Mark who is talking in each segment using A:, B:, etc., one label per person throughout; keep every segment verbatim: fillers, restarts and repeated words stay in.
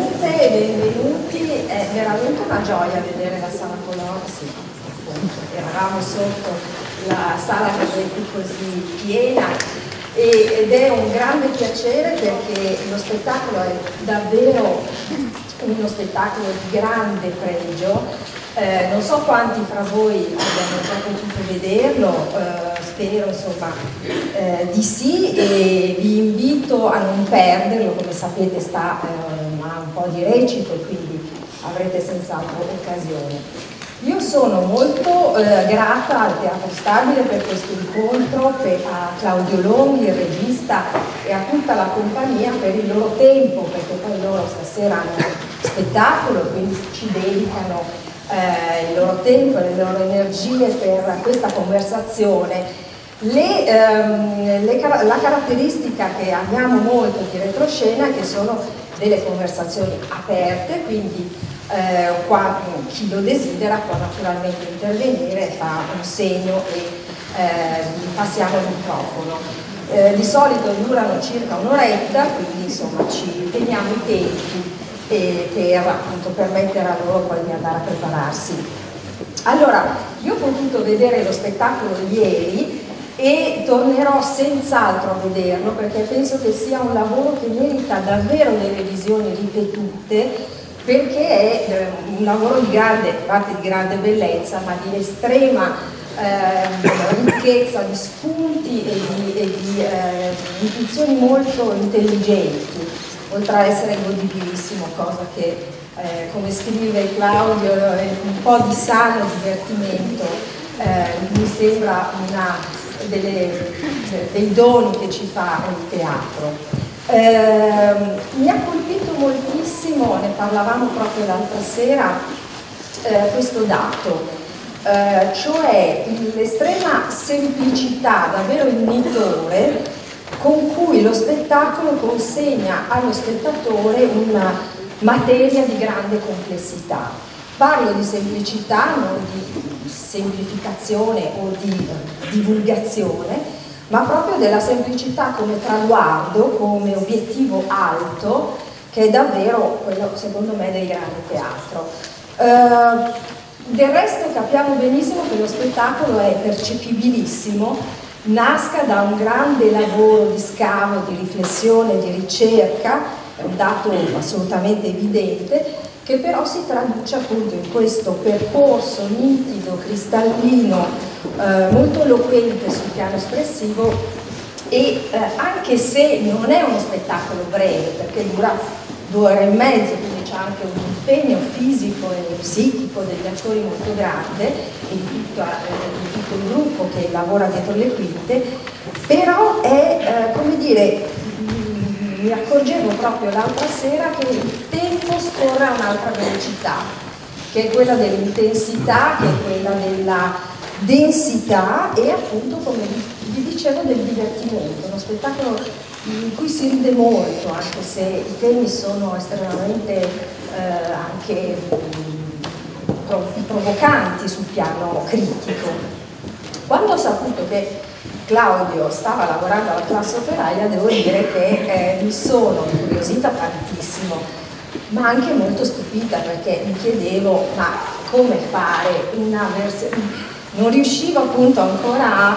A: benvenute e benvenuti, è veramente una gioia vedere la sala color, sì, appunto, eravamo sotto la sala che è così piena e, ed è un grande piacere perché lo spettacolo è davvero uno spettacolo di grande pregio. Eh, non so quanti fra voi abbiano già potuto vederlo, eh, spero insomma eh, di sì, e vi invito a non perderlo. Come sapete sta eh, a un po' di recito e quindi avrete senz'altro occasione. Io sono molto eh, grata al Teatro Stabile per questo incontro, per, a Claudio Longhi, il regista, e a tutta la compagnia per il loro tempo, perché poi loro stasera hanno spettacolo, quindi ci dedicano Eh, il loro tempo e le loro energie per questa conversazione. Le, ehm, le, la caratteristica che abbiamo molto di retroscena è che sono delle conversazioni aperte, quindi eh, qua, chi lo desidera può naturalmente intervenire, fa un segno e eh, passiamo il microfono. Eh, di solito durano circa un'oretta, quindi insomma ci teniamo i tempi per appunto permettere a loro poi di andare a prepararsi. Allora, io ho potuto vedere lo spettacolo ieri e tornerò senz'altro a vederlo perché penso che sia un lavoro che merita davvero delle visioni ripetute, perché è un lavoro di grande, a parte di grande bellezza, ma di estrema eh, ricchezza di spunti e di, e di eh, intuizioni molto intelligenti, oltre a essere godibilissimo, cosa che, eh, come scrive Claudio, è un po' di sano divertimento, eh, mi sembra una delle, dei doni che ci fa il teatro. Eh, mi ha colpito moltissimo, ne parlavamo proprio l'altra sera, eh, questo dato, eh, cioè l'estrema semplicità, davvero il mitore, con cui lo spettacolo consegna allo spettatore una materia di grande complessità. Parlo di semplicità, non di semplificazione o di divulgazione, ma proprio della semplicità come traguardo, come obiettivo alto, che è davvero quello, secondo me, del grande teatro. Eh, del resto capiamo benissimo che lo spettacolo è percepibilissimo, nasca da un grande lavoro di scavo, di riflessione, di ricerca, è un dato assolutamente evidente, che però si traduce appunto in questo percorso nitido, cristallino, eh, molto eloquente sul piano espressivo e eh, anche se non è uno spettacolo breve, perché dura due ore e mezzo, quindi c'è anche un impegno fisico e psichico degli attori molto grande e di tutto, eh, di tutto il gruppo che lavora dietro le quinte, però è, eh, come dire, mh, mi accorgevo proprio l'altra sera che il tempo scorre a un'altra velocità, che è quella dell'intensità, che è quella della densità e appunto, come vi dicevo, del divertimento, uno spettacolo in cui si ride molto, anche se i temi sono estremamente eh, anche mh, provocanti sul piano critico. Quando ho saputo che Claudio stava lavorando alla classe operaia, devo dire che eh, mi sono incuriosita tantissimo, ma anche molto stupita, perché mi chiedevo ma come fare una versione. Non riuscivo appunto ancora a,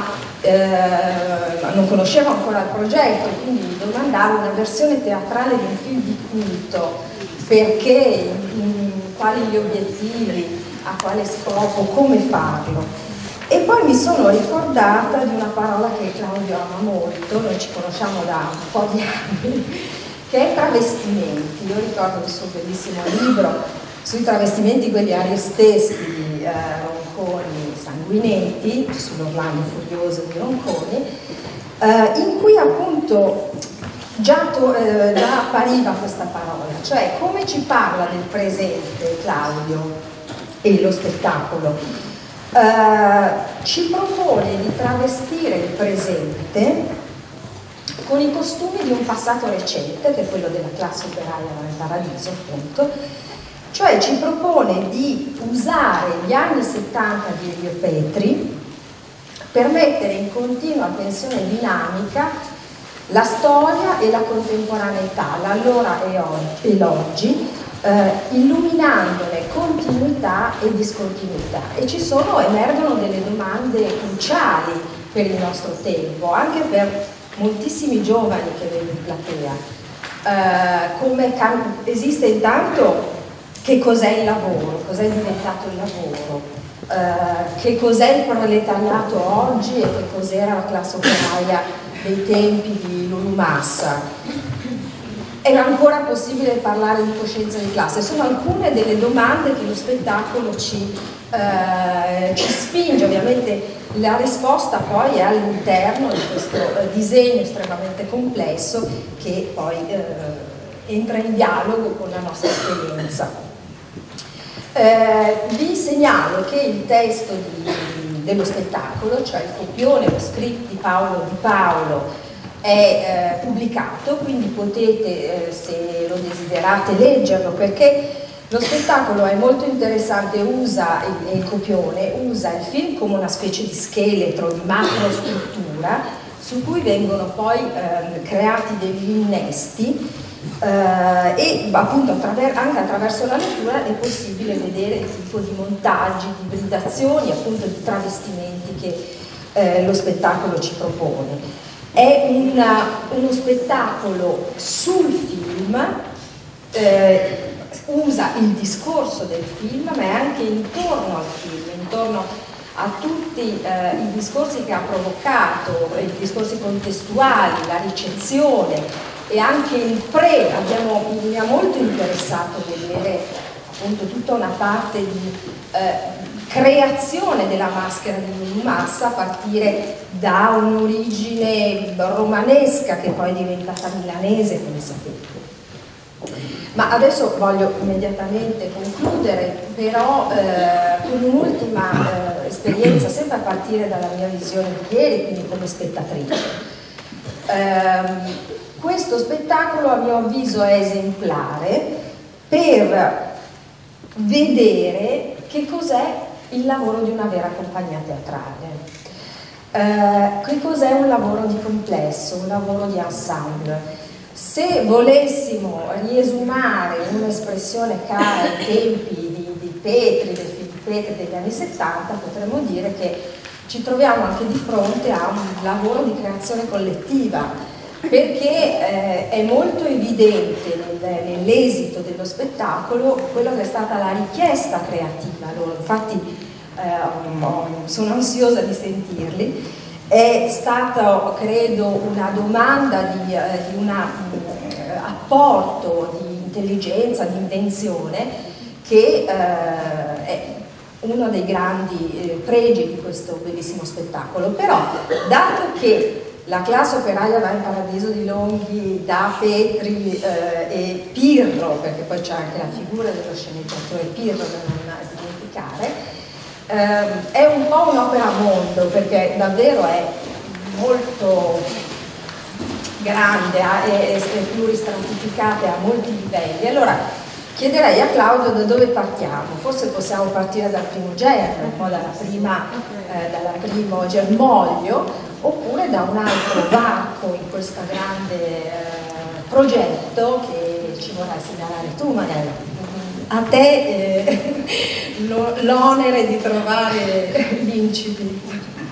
A: eh, non conoscevo ancora il progetto, quindi mi domandavo una versione teatrale di un film di culto, perché, in, quali gli obiettivi, a quale scopo, come farlo. E poi mi sono ricordata di una parola che Claudio ama molto, noi ci conosciamo da un po' di anni, che è travestimenti. Io ricordo il suo bellissimo libro sui travestimenti, quelli ariosteschi di eh, Ronconi, Sanguinetti, sull'Orlando Furioso di Ronconi, eh, in cui appunto già, to, eh, già appariva questa parola, cioè come ci parla del presente Claudio e lo spettacolo. Eh, ci propone di travestire il presente con i costumi di un passato recente, che è quello della classe operaia nel Paradiso, appunto. Cioè ci propone di usare gli anni settanta di Elio Petri per mettere in continua tensione dinamica la storia e la contemporaneità, l'allora e l'oggi, eh, illuminandone continuità e discontinuità, e ci sono, emergono delle domande cruciali per il nostro tempo, anche per moltissimi giovani che vedo in platea. Uh, come esiste intanto che cos'è il lavoro, cos'è diventato il lavoro, uh, che cos'è il proletariato oggi e che cos'era la classe operaia dei tempi di Lulu Massa. È ancora possibile parlare di coscienza di classe? Sono alcune delle domande che lo spettacolo ci, uh, ci spinge. Ovviamente la risposta poi è all'interno di questo uh, disegno estremamente complesso che poi uh, entra in dialogo con la nostra esperienza. Uh, vi segnalo che il testo di, dello spettacolo, cioè il copione, lo script di Paolo Di Paolo, è uh, pubblicato, quindi potete, uh, se lo desiderate, leggerlo, perché lo spettacolo è molto interessante. Usa il, il copione, usa il film come una specie di scheletro, di macrostruttura, su cui vengono poi eh, creati degli innesti eh, e appunto attraver anche attraverso la lettura è possibile vedere il tipo di montaggi, di ibridazioni, appunto di travestimenti che eh, lo spettacolo ci propone. È una, uno spettacolo sul film, eh, usa il discorso del film, ma è anche intorno al film, intorno a tutti eh, i discorsi che ha provocato, i discorsi contestuali, la ricezione e anche il pre. Abbiamo, mi ha molto interessato vedere appunto tutta una parte di eh, creazione della maschera di Lulu Massa a partire da un'origine romanesca che poi è diventata milanese, come sapete. Ma adesso voglio immediatamente concludere, però eh, con un'ultima eh, esperienza, sempre a partire dalla mia visione di ieri, quindi come spettatrice. Eh, questo spettacolo a mio avviso è esemplare per vedere che cos'è il lavoro di una vera compagnia teatrale. Eh, che cos'è un lavoro di complesso, un lavoro di ensemble. Se volessimo riesumare un'espressione cara ai tempi di, di Petri, del film di Petri degli anni settanta, potremmo dire che ci troviamo anche di fronte a un lavoro di creazione collettiva, perché eh, è molto evidente nel, nell'esito dello spettacolo quello che è stata la richiesta creativa loro. Infatti eh, sono ansiosa di sentirli. È stata, credo, una domanda di, eh, di un eh, apporto di intelligenza, di invenzione, che eh, è uno dei grandi eh, pregi di questo bellissimo spettacolo. Però, dato che la classe operaia va in paradiso di Longhi da Petri eh, e Pirro, perché poi c'è anche la figura dello sceneggiatore Pirro da non dimenticare, Uh, è un po' un'opera a mondo, perché davvero è molto grande, è, è pluristratificata, ha molti livelli. Allora chiederei a Claudio da dove partiamo. Forse possiamo partire dal primo germe, un po' dalla prima, eh, dalla primo germoglio, oppure da un altro varco in questo grande eh, progetto che ci vorrai segnalare tu magari. A te eh, l'onere di trovare l'incipit.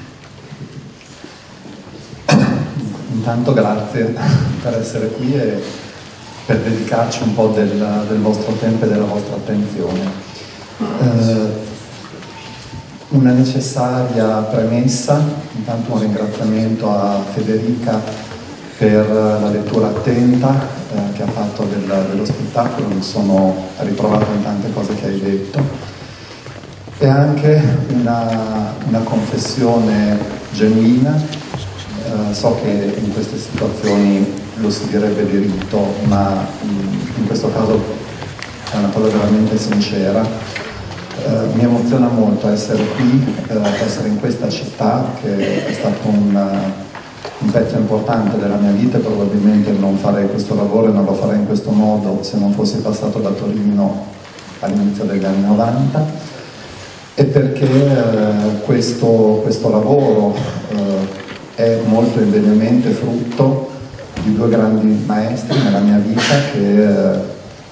B: Intanto grazie per essere qui e per dedicarci un po' del, del vostro tempo e della vostra attenzione. Eh, una necessaria premessa, intanto un ringraziamento a Federica per la lettura attenta eh, che ha fatto del, dello spettacolo. Mi sono ritrovato in tante cose che hai detto, e anche una, una confessione genuina. Eh, so che in queste situazioni lo si direbbe diritto, ma mh, in questo caso è una cosa veramente sincera. Eh, mi emoziona molto essere qui, eh, essere in questa città che è stato un un pezzo importante della mia vita. Probabilmente non farei questo lavoro e non lo farei in questo modo se non fossi passato da Torino all'inizio degli anni novanta, e perché eh, questo, questo lavoro eh, è molto indegnamente frutto di due grandi maestri nella mia vita che eh,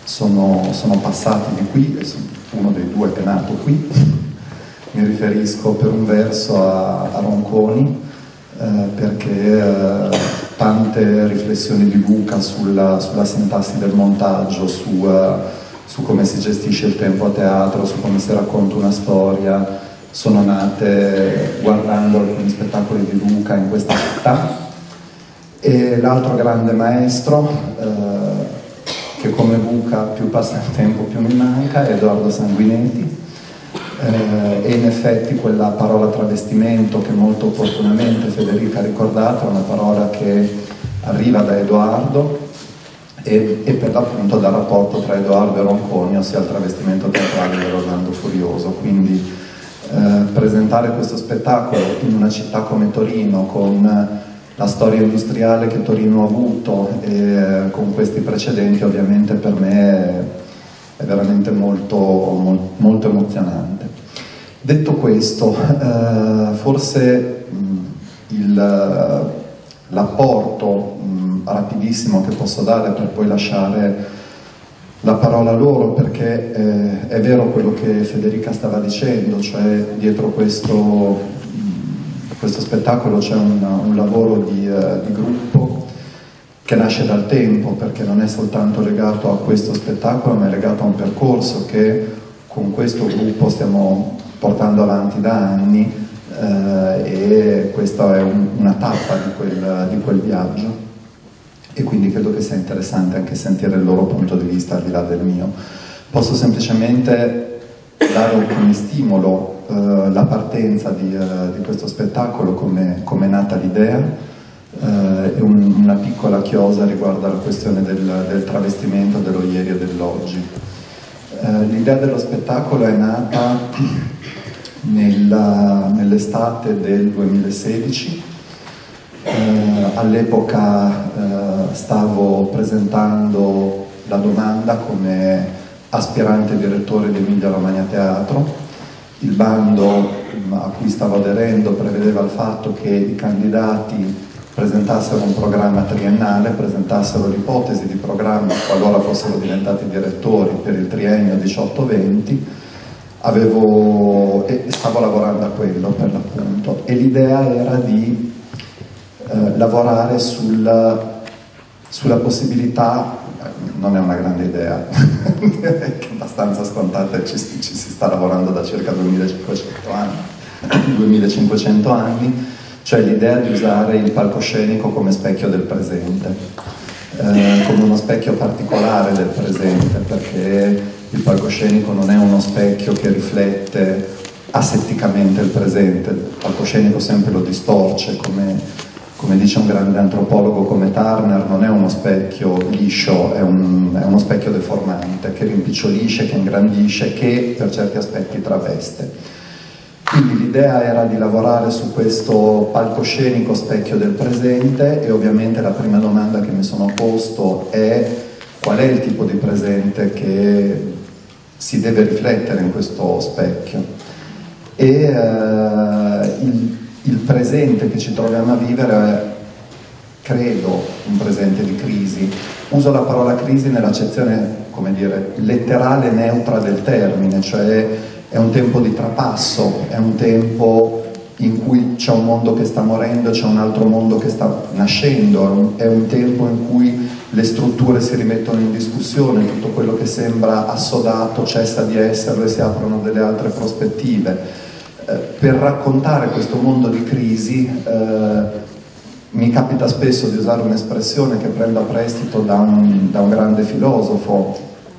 B: sono, sono passati di qui, e sono uno dei due che è nato qui. Mi riferisco per un verso a, a Ronconi, eh, perché eh, tante riflessioni di Luca sulla, sulla sintassi del montaggio, su, uh, su come si gestisce il tempo a teatro, su come si racconta una storia, sono nate guardando alcuni spettacoli di Luca in questa città. E l'altro grande maestro, eh, che come Luca più passa il tempo più mi manca, è Edoardo Sanguinetti. Eh, e in effetti quella parola travestimento che molto opportunamente Federica ha ricordato è una parola che arriva da Edoardo e, e per l'appunto dal rapporto tra Edoardo e Ronconi, ossia il travestimento teatrale dell'Orlando Furioso. Quindi eh, presentare questo spettacolo in una città come Torino, con la storia industriale che Torino ha avuto e eh, con questi precedenti, ovviamente per me è, è veramente molto, molto, molto emozionante. Detto questo, eh, forse l'apporto rapidissimo che posso dare per poi lasciare la parola a loro, perché eh, è vero quello che Federica stava dicendo, cioè dietro questo, questo spettacolo c'è un, un lavoro di, uh, di gruppo che nasce dal tempo, perché non è soltanto legato a questo spettacolo, ma è legato a un percorso che con questo gruppo stiamo portando avanti da anni, eh, e questa è un, una tappa di quel, di quel viaggio, e quindi credo che sia interessante anche sentire il loro punto di vista al di là del mio. Posso semplicemente dare come stimolo eh, la partenza di, uh, di questo spettacolo, come, come è nata l'idea, eh, e un, una piccola chiosa riguardo alla questione del, del travestimento dello ieri e dell'oggi. Eh, l'idea dello spettacolo è nata nell'estate del duemilasedici. Eh, all'epoca eh, stavo presentando la domanda come aspirante direttore di Emilia Romagna Teatro. Il bando a cui stavo aderendo prevedeva il fatto che i candidati presentassero un programma triennale, presentassero l'ipotesi di programma qualora fossero diventati direttori per il triennio diciotto venti. Avevo, e stavo lavorando a quello per l'appunto, e l'idea era di eh, lavorare sul, sulla possibilità, non è una grande idea, direi che è abbastanza scontata e ci, ci si sta lavorando da circa duemilacinquecento anni, duemilacinquecento anni, cioè l'idea di usare il palcoscenico come specchio del presente, eh, come uno specchio particolare del presente, perché il palcoscenico non è uno specchio che riflette asetticamente il presente, il palcoscenico sempre lo distorce, come, come dice un grande antropologo come Turner, non è uno specchio liscio, è, un, è uno specchio deformante, che rimpicciolisce, che ingrandisce, che per certi aspetti traveste. Quindi l'idea era di lavorare su questo palcoscenico specchio del presente, e ovviamente la prima domanda che mi sono posto è: qual è il tipo di presente che si deve riflettere in questo specchio? E eh, il, il presente che ci troviamo a vivere è, credo, un presente di crisi. Uso la parola crisi nell'accezione, come dire, letterale e neutra del termine, cioè è un tempo di trapasso, è un tempo in cui c'è un mondo che sta morendo, c'è un altro mondo che sta nascendo, è un, è un tempo in cui le strutture si rimettono in discussione, tutto quello che sembra assodato cessa di esserlo e si aprono delle altre prospettive. Eh, per raccontare questo mondo di crisi eh, mi capita spesso di usare un'espressione che prendo a prestito da un, da un grande filosofo,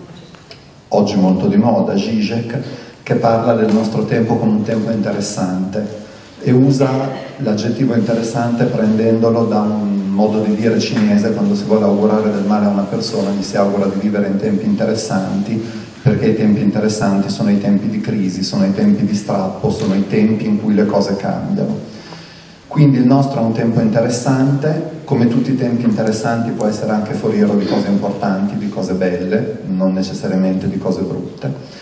B: oggi molto di moda, Zizek, che parla del nostro tempo come un tempo interessante, e usa l'aggettivo interessante prendendolo da un modo di dire cinese. Quando si vuole augurare del male a una persona, gli si augura di vivere in tempi interessanti, perché i tempi interessanti sono i tempi di crisi, sono i tempi di strappo, sono i tempi in cui le cose cambiano. Quindi il nostro è un tempo interessante, come tutti i tempi interessanti può essere anche foriero di cose importanti, di cose belle, non necessariamente di cose brutte.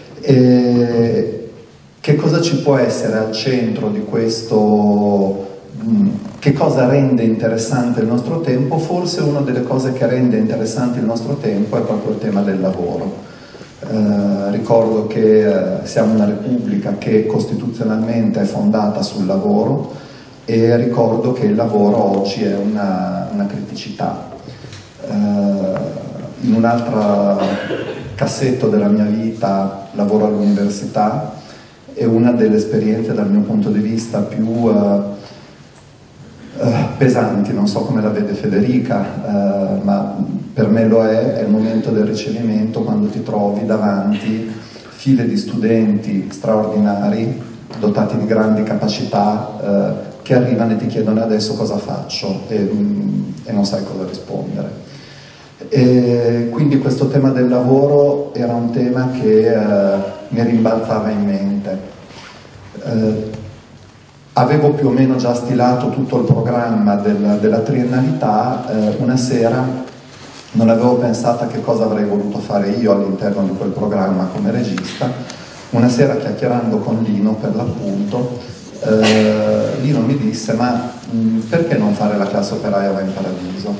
B: E che cosa ci può essere al centro di questo, Che cosa rende interessante il nostro tempo? Forse una delle cose che rende interessante il nostro tempo è proprio il tema del lavoro. Eh, ricordo che eh, siamo una repubblica che costituzionalmente è fondata sul lavoro e ricordo che il lavoro oggi è una, una criticità. Eh, in un'altra cassetto della mia vita lavoro all'università e una delle esperienze dal mio punto di vista più eh, Uh, pesanti, non so come la vede Federica, uh, ma per me lo è, è il momento del ricevimento, quando ti trovi davanti file di studenti straordinari, dotati di grandi capacità, uh, che arrivano e ti chiedono adesso cosa faccio e, um, e non sai cosa rispondere. E quindi questo tema del lavoro era un tema che uh, mi rimbalzava in mente. Uh, Avevo più o meno già stilato tutto il programma del, della triennalità, eh, una sera non avevo pensato a che cosa avrei voluto fare io all'interno di quel programma come regista. Una sera, chiacchierando con Lino per l'appunto, eh, Lino mi disse: ma mh, perché non fare La classe operaia va in paradiso?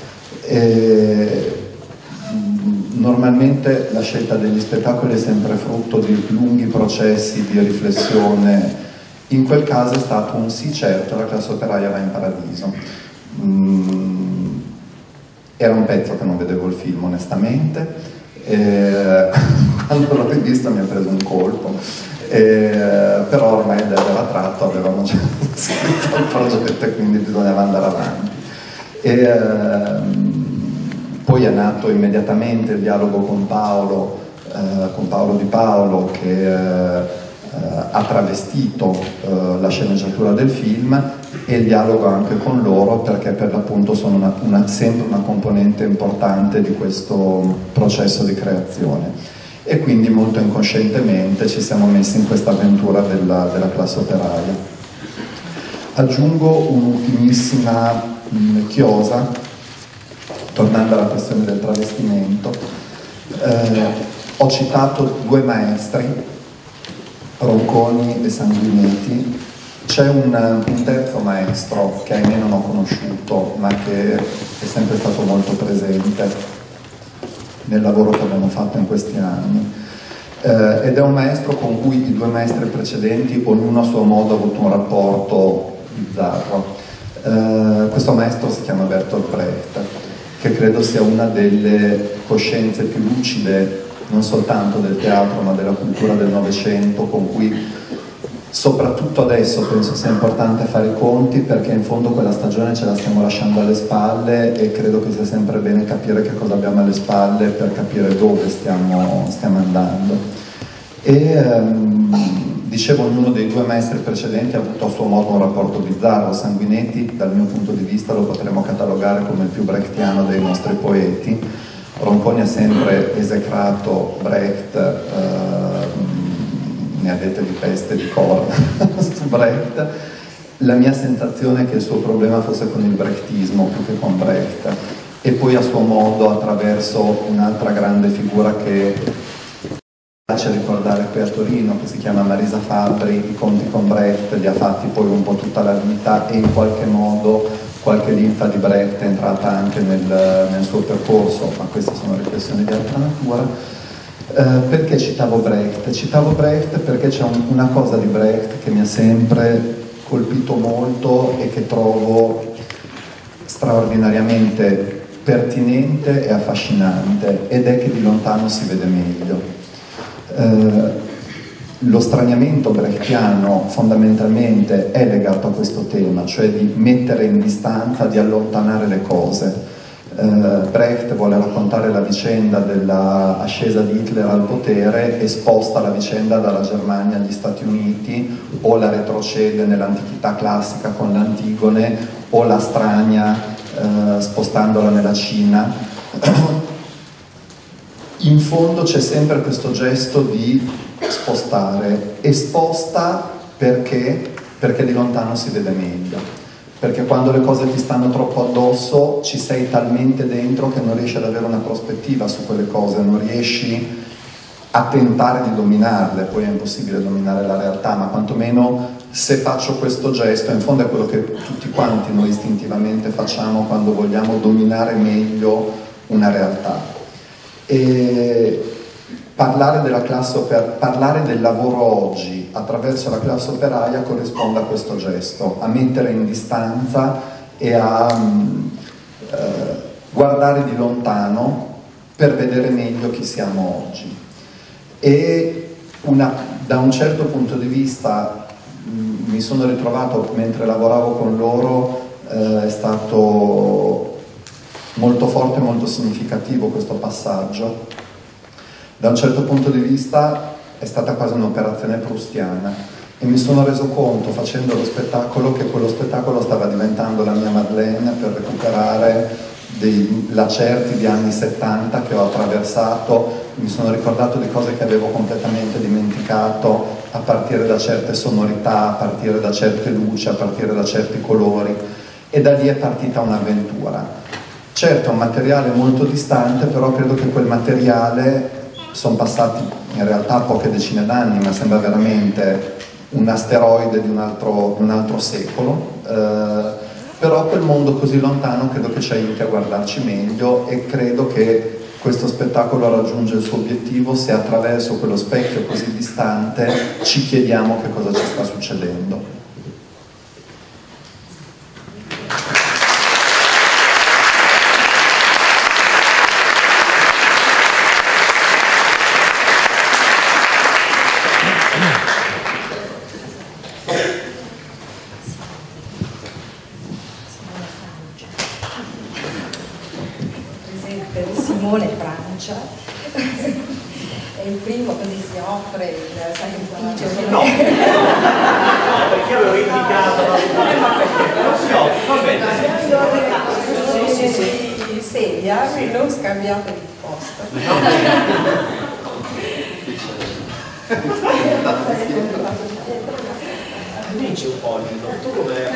B: E, mh, normalmente la scelta degli spettacoli è sempre frutto di lunghi processi di riflessione. In quel caso è stato un sì, certo, La classe operaia va in paradiso. Mm, era un pezzo che non vedevo il film onestamente, e quando l'ho rivisto mi ha preso un colpo, e, però ormai era tratto, avevamo già scritto il progetto e quindi bisognava andare avanti. E, ehm, poi è nato immediatamente il dialogo con Paolo, eh, con Paolo Di Paolo, che eh, ha travestito uh, la sceneggiatura del film, e il dialogo anche con loro, perché per l'appunto sono una, una, sempre una componente importante di questo processo di creazione, e quindi molto incoscientemente ci siamo messi in questa avventura della, della classe operaia. Aggiungo un'ultimissima mh, chiosa, tornando alla questione del travestimento. Eh, ho citato due maestri, Ronconi e Sanguinetti. C'è un, un terzo maestro che ahimè non ho conosciuto, ma che è sempre stato molto presente nel lavoro che abbiamo fatto in questi anni, eh, ed è un maestro con cui i due maestri precedenti, ognuno a suo modo, ha avuto un rapporto bizzarro. Eh, questo maestro si chiama Bertolt Brecht, che credo sia una delle coscienze più lucide non soltanto del teatro ma della cultura del Novecento, con cui soprattutto adesso penso sia importante fare i conti, perché in fondo quella stagione ce la stiamo lasciando alle spalle e credo che sia sempre bene capire che cosa abbiamo alle spalle per capire dove stiamo, stiamo andando. E ehm, dicevo, ognuno dei due maestri precedenti ha avuto a suo modo un rapporto bizzarro. Sanguinetti, dal mio punto di vista, lo potremmo catalogare come il più brechtiano dei nostri poeti. Ronconi ha sempre esecrato Brecht, eh, ne ha dette di peste e di corna su Brecht. La mia sensazione è che il suo problema fosse con il brechtismo più che con Brecht, e poi a suo modo, attraverso un'altra grande figura che piace ricordare qui a Torino, che si chiama Marisa Fabbri, i conti con Brecht li ha fatti poi un po' tutta la vita, e in qualche modo qualche linfa di Brecht è entrata anche nel, nel suo percorso, ma queste sono riflessioni di altra natura. Eh, perché citavo Brecht? Citavo Brecht perché c'è un, una cosa di Brecht che mi ha sempre colpito molto e che trovo straordinariamente pertinente e affascinante, ed è che di lontano si vede meglio. Eh, Lo straniamento brechtiano fondamentalmente è legato a questo tema, cioè di mettere in distanza, di allontanare le cose. Eh, Brecht vuole raccontare la vicenda dell'ascesa di Hitler al potere e sposta la vicenda dalla Germania agli Stati Uniti, o la retrocede nell'antichità classica con l'Antigone, o la strania eh, spostandola nella Cina. In fondo c'è sempre questo gesto di spostare, e sposta perché? Perché di lontano si vede meglio, perché quando le cose ti stanno troppo addosso ci sei talmente dentro che non riesci ad avere una prospettiva su quelle cose, non riesci a tentare di dominarle. Poi è impossibile dominare la realtà, ma quantomeno se faccio questo gesto, in fondo è quello che tutti quanti noi istintivamente facciamo quando vogliamo dominare meglio una realtà. E parlare della classe operaia, parlare del lavoro oggi attraverso la classe operaia corrisponde a questo gesto, a mettere in distanza e a um, eh, guardare di lontano per vedere meglio chi siamo oggi. E una, da un certo punto di vista mi sono ritrovato, mentre lavoravo con loro, eh, è stato molto forte e molto significativo questo passaggio. Da un certo punto di vista è stata quasi un'operazione proustiana e mi sono reso conto, facendo lo spettacolo, che quello spettacolo stava diventando la mia Madeleine per recuperare dei lacerti di anni settanta che ho attraversato. Mi sono ricordato di cose che avevo completamente dimenticato, a partire da certe sonorità, a partire da certe luci, a partire da certi colori, e da lì è partita un'avventura. Certo è un materiale molto distante, però credo che quel materiale, sono passati in realtà poche decine d'anni, ma sembra veramente un asteroide di un altro, di un altro secolo, eh, però quel mondo così lontano credo che ci aiuti a guardarci meglio, e credo che questo spettacolo raggiunge il suo obiettivo se attraverso quello specchio così distante ci chiediamo che cosa ci sta succedendo.
A: Simone Francia è il primo, così si offre il sacrificio.
C: No, no, perché avevo indicato, non si offre, va bene.
A: Sì, sì, sì. Sedia, non scambiate di posto.
C: Dici un po', tu com'è?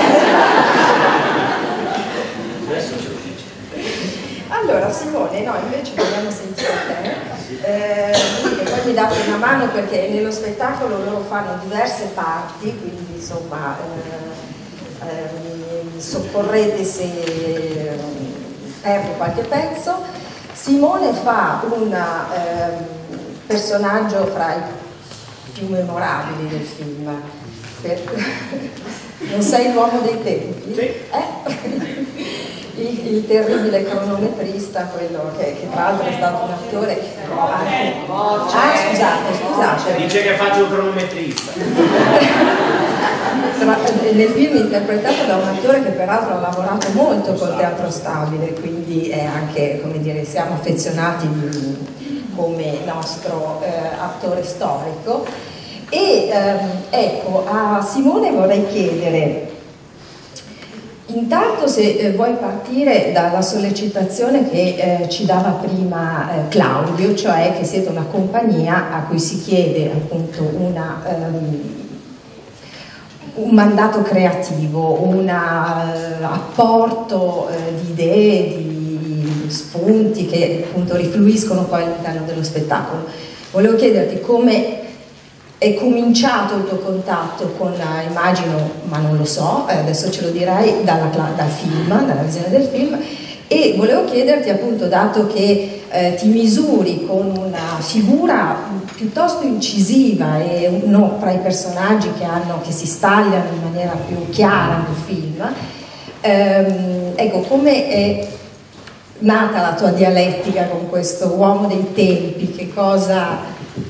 C: Adesso ce lo dici.
A: Allora Simone, no, invece vogliamo sentire te, eh, e poi mi date una mano perché nello spettacolo loro fanno diverse parti, quindi insomma eh, eh, mi soccorrete se perdo qualche pezzo. Simone fa un eh, personaggio fra i più memorabili del film. Per... non sei l'uomo dei tempi?
C: Sì.
A: Eh? Il, il terribile cronometrista, quello che, che tra l'altro è stato un attore anche... ah scusate, scusate
C: dice che faccio un cronometrista.
A: Nel film interpretato da un attore che peraltro ha lavorato molto col Teatro Stabile, quindi è anche, come dire, siamo affezionati come nostro eh, attore storico. E ehm, ecco, a Simone vorrei chiedere intanto se eh, vuoi partire dalla sollecitazione che eh, ci dava prima eh, Claudio, cioè che siete una compagnia a cui si chiede appunto una, um, un mandato creativo, un uh, apporto uh, di idee, di spunti che appunto rifluiscono poi all'interno dello spettacolo. Volevo chiederti come è cominciato il tuo contatto con, uh, immagino, ma non lo so, eh, adesso ce lo dirai, dalla, dal film, dalla visione del film, e volevo chiederti appunto, dato che eh, ti misuri con una figura piuttosto incisiva e uno fra i personaggi che, hanno, che si stagliano in maniera più chiara nel film, ehm, ecco, come è nata la tua dialettica con questo uomo dei tempi, che cosa...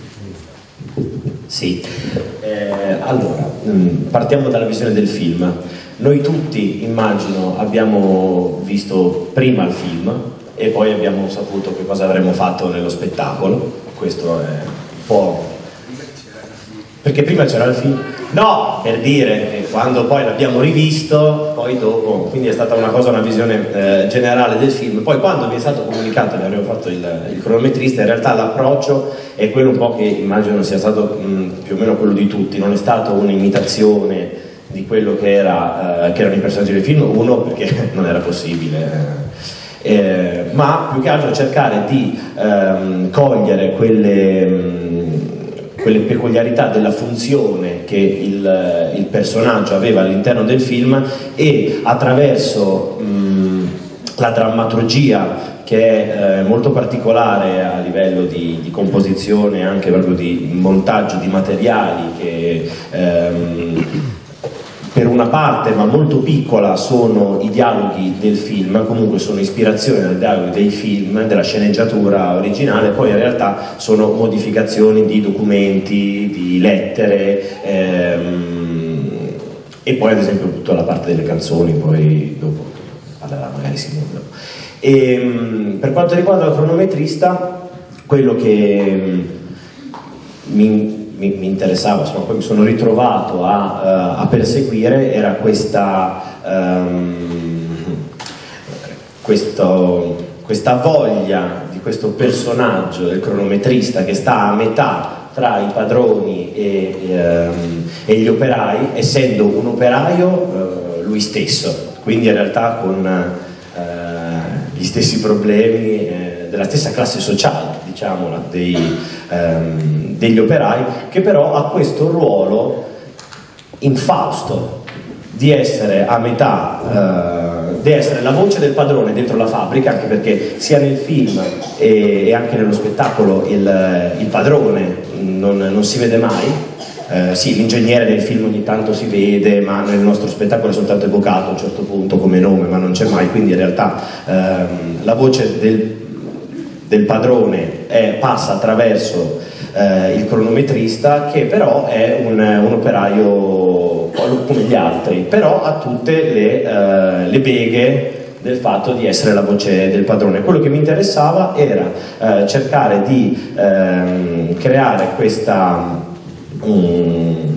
D: Sì, eh, allora, partiamo dalla visione del film. Noi tutti, immagino, abbiamo visto prima il film e poi abbiamo saputo che cosa avremmo fatto nello spettacolo. Questo è un po'... perché prima c'era il film... No, per dire che quando poi l'abbiamo rivisto, poi dopo, quindi è stata una cosa, una visione eh, generale del film. Poi quando mi è stato comunicato che avremmo fatto il, il cronometrista, in realtà l'approccio è quello un po' che immagino sia stato mh, più o meno quello di tutti. Non è stato un'imitazione di quello che, era, eh, che erano i personaggi del film, uno perché non era possibile, eh, eh, ma più che altro cercare di ehm, cogliere quelle... Mh, quelle peculiarità della funzione che il, il personaggio aveva all'interno del film, e attraverso mh, la drammaturgia, che è eh, molto particolare a livello di, di composizione, anche proprio di montaggio di materiali, che ehm, per una parte, ma molto piccola, sono i dialoghi del film, comunque sono ispirazioni dai dialoghi dei film, della sceneggiatura originale, poi in realtà sono modificazioni di documenti, di lettere, ehm, e poi ad esempio tutta la parte delle canzoni, poi dopo parlerà magari Simone. E, per quanto riguarda il cronometrista, quello che mi Mi, mi interessava, insomma, poi mi sono ritrovato a, uh, a perseguire, era questa, um, questo, questa voglia di questo personaggio del cronometrista che sta a metà tra i padroni e, um, e gli operai, essendo un operaio uh, lui stesso, quindi in realtà con uh, gli stessi problemi uh, della stessa classe sociale, diciamola, dei, um, degli operai, che però ha questo ruolo infausto di essere a metà, eh, di essere la voce del padrone dentro la fabbrica, anche perché sia nel film e, e anche nello spettacolo il, il padrone non, non si vede mai. Eh, sì, l'ingegnere nel film ogni tanto si vede, ma nel nostro spettacolo è soltanto evocato a un certo punto come nome, ma non c'è mai, quindi in realtà ehm, la voce del, del padrone è, passa attraverso Eh, il cronometrista, che però è un, un operaio come gli altri, però ha tutte le, eh, le beghe del fatto di essere la voce del padrone. Quello che mi interessava era eh, cercare di ehm, creare questa um,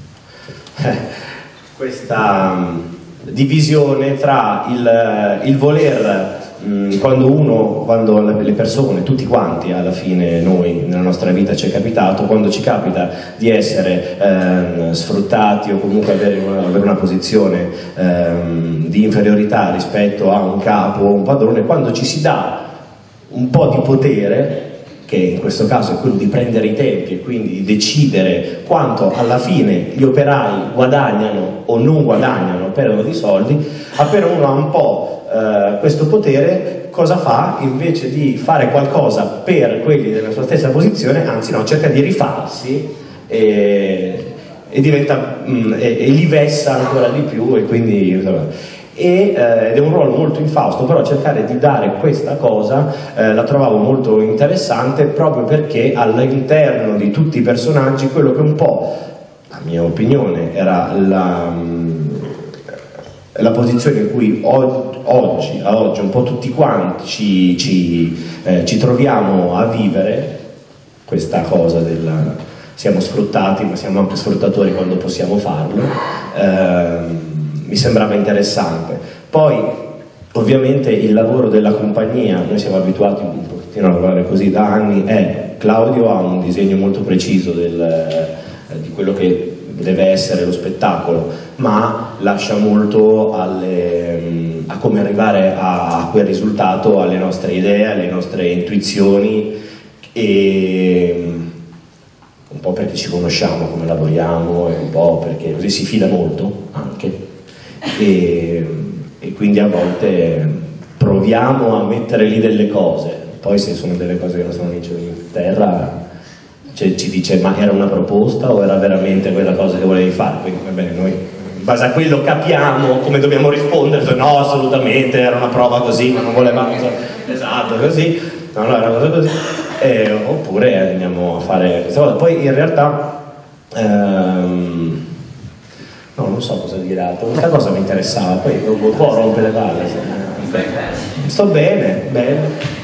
D: questa um, divisione tra il, il voler, quando uno, quando le persone, tutti quanti alla fine, noi nella nostra vita ci è capitato, quando ci capita di essere ehm, sfruttati o comunque avere una, avere una posizione ehm, di inferiorità rispetto a un capo o un padrone, quando ci si dà un po' di potere, che in questo caso è quello di prendere i tempi e quindi di decidere quanto alla fine gli operai guadagnano o non guadagnano, perdono di soldi, appena uno ha un po' Uh, questo potere, cosa fa? Invece di fare qualcosa per quelli della sua stessa posizione, anzi no, cerca di rifarsi e, e diventa mm, e, e li vessa ancora di più, e quindi e, eh, ed è un ruolo molto infausto, però cercare di dare questa cosa eh, la trovavo molto interessante, proprio perché all'interno di tutti i personaggi quello che un po', a mia opinione, era la la posizione in cui oggi, a oggi un po' tutti quanti ci, ci, eh, ci troviamo a vivere, questa cosa del siamo sfruttati ma siamo anche sfruttatori quando possiamo farlo, eh, mi sembrava interessante. Poi ovviamente il lavoro della compagnia, noi siamo abituati un pochettino a lavorare così da anni, è Claudio ha un disegno molto preciso del, eh, di quello che deve essere lo spettacolo, ma lascia molto alle, a come arrivare a, a quel risultato, alle nostre idee, alle nostre intuizioni, e un po' perché ci conosciamo, come lavoriamo, e un po' perché così si fida molto anche, e, e quindi a volte proviamo a mettere lì delle cose, poi se sono delle cose che non sono in Inghilterra, cioè, ci dice ma era una proposta o era veramente quella cosa che volevi fare, quindi va bene, noi in base a quello capiamo come dobbiamo rispondere, no assolutamente era una prova così ma non volevamo, esatto così, no no era una cosa così, eh, oppure andiamo a fare questa cosa. Poi in realtà ehm, no, non so cosa dire altro, questa cosa mi interessava, poi un po' rompe le palle, sto bene, bene.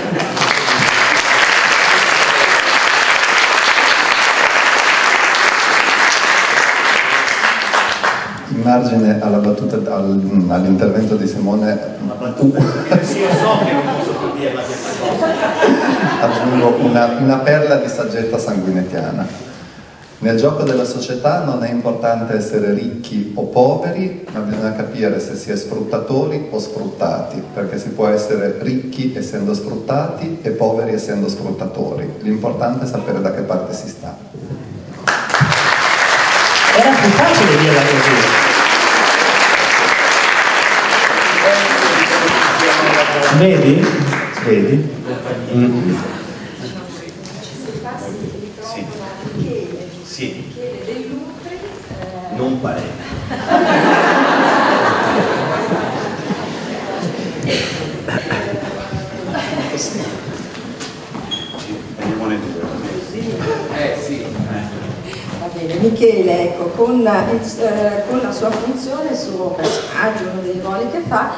B: In margine alla battuta, al, all'intervento di Simone, uh,
C: sì, io so che non posso più dire la stessa cosa.
B: aggiungo una, una perla di saggezza sanguinetiana. Nel gioco della società non è importante essere ricchi o poveri, ma bisogna capire se si è sfruttatori o sfruttati, perché si può essere ricchi essendo sfruttati e poveri essendo sfruttatori. L'importante è sapere da che parte si sta.
E: Era più facile dirla così. Vedi? Vedi? Mm.
D: Sì. Sì.
A: Non
D: pare.
C: Eh sì.
A: Va bene, Michele, ecco, con, il, eh, con la sua funzione, il suo personaggio, uno dei ruoli che fa,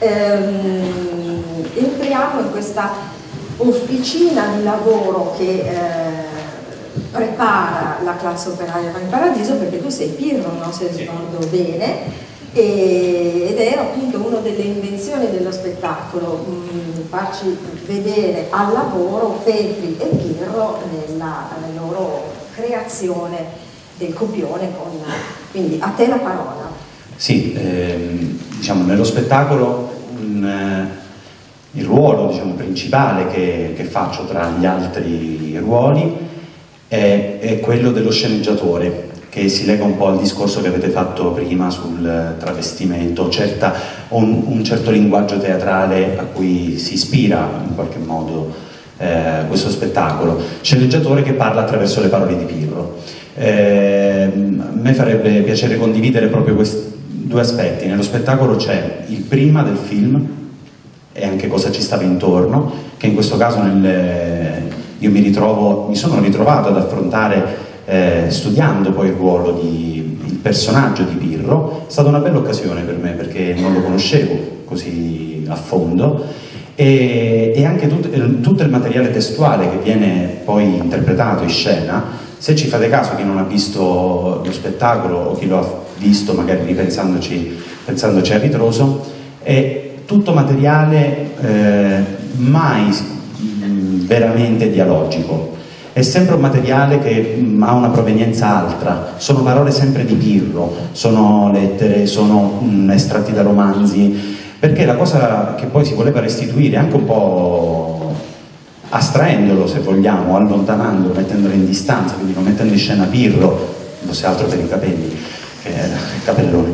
A: ehm, entriamo in questa officina di lavoro che eh, prepara la classe operaia in paradiso, perché tu sei Pirro, no? Se ricordo bene, e, ed è appunto una delle invenzioni dello spettacolo, mh, farci vedere al lavoro Petri e Pirro nella, nella loro creazione del copione, con, quindi a te la parola.
E: Sì, ehm, diciamo nello spettacolo un, eh, il ruolo, diciamo, principale che, che faccio tra gli altri ruoli è, è quello dello sceneggiatore, che si lega un po' al discorso che avete fatto prima sul travestimento, certa, un, un certo linguaggio teatrale a cui si ispira in qualche modo eh, questo spettacolo. Sceneggiatore che parla attraverso le parole di Pirro. Eh, a me farebbe piacere condividere proprio questi due aspetti. Nello spettacolo c'è il prima del film e anche cosa ci stava intorno, che in questo caso nel, io mi ritrovo, mi sono ritrovato ad affrontare eh, studiando poi il ruolo di il personaggio di Pirro. È stata una bella occasione per me perché non lo conoscevo così a fondo, e, e anche tut, tutto il materiale testuale che viene poi interpretato in scena. Se ci fate caso, chi non ha visto lo spettacolo o chi lo ha visto magari ripensandoci pensandoci a ritroso, è tutto materiale eh, mai mh, veramente dialogico, è sempre un materiale che mh, ha una provenienza altra, sono parole sempre di Pirro, sono lettere, sono mh, estratti da romanzi, perché la cosa che poi si voleva restituire, anche un po' astraendolo se vogliamo, allontanandolo, mettendolo in distanza, quindi non mettendo in scena Pirro, non se altro per i capelli, che era il capellone,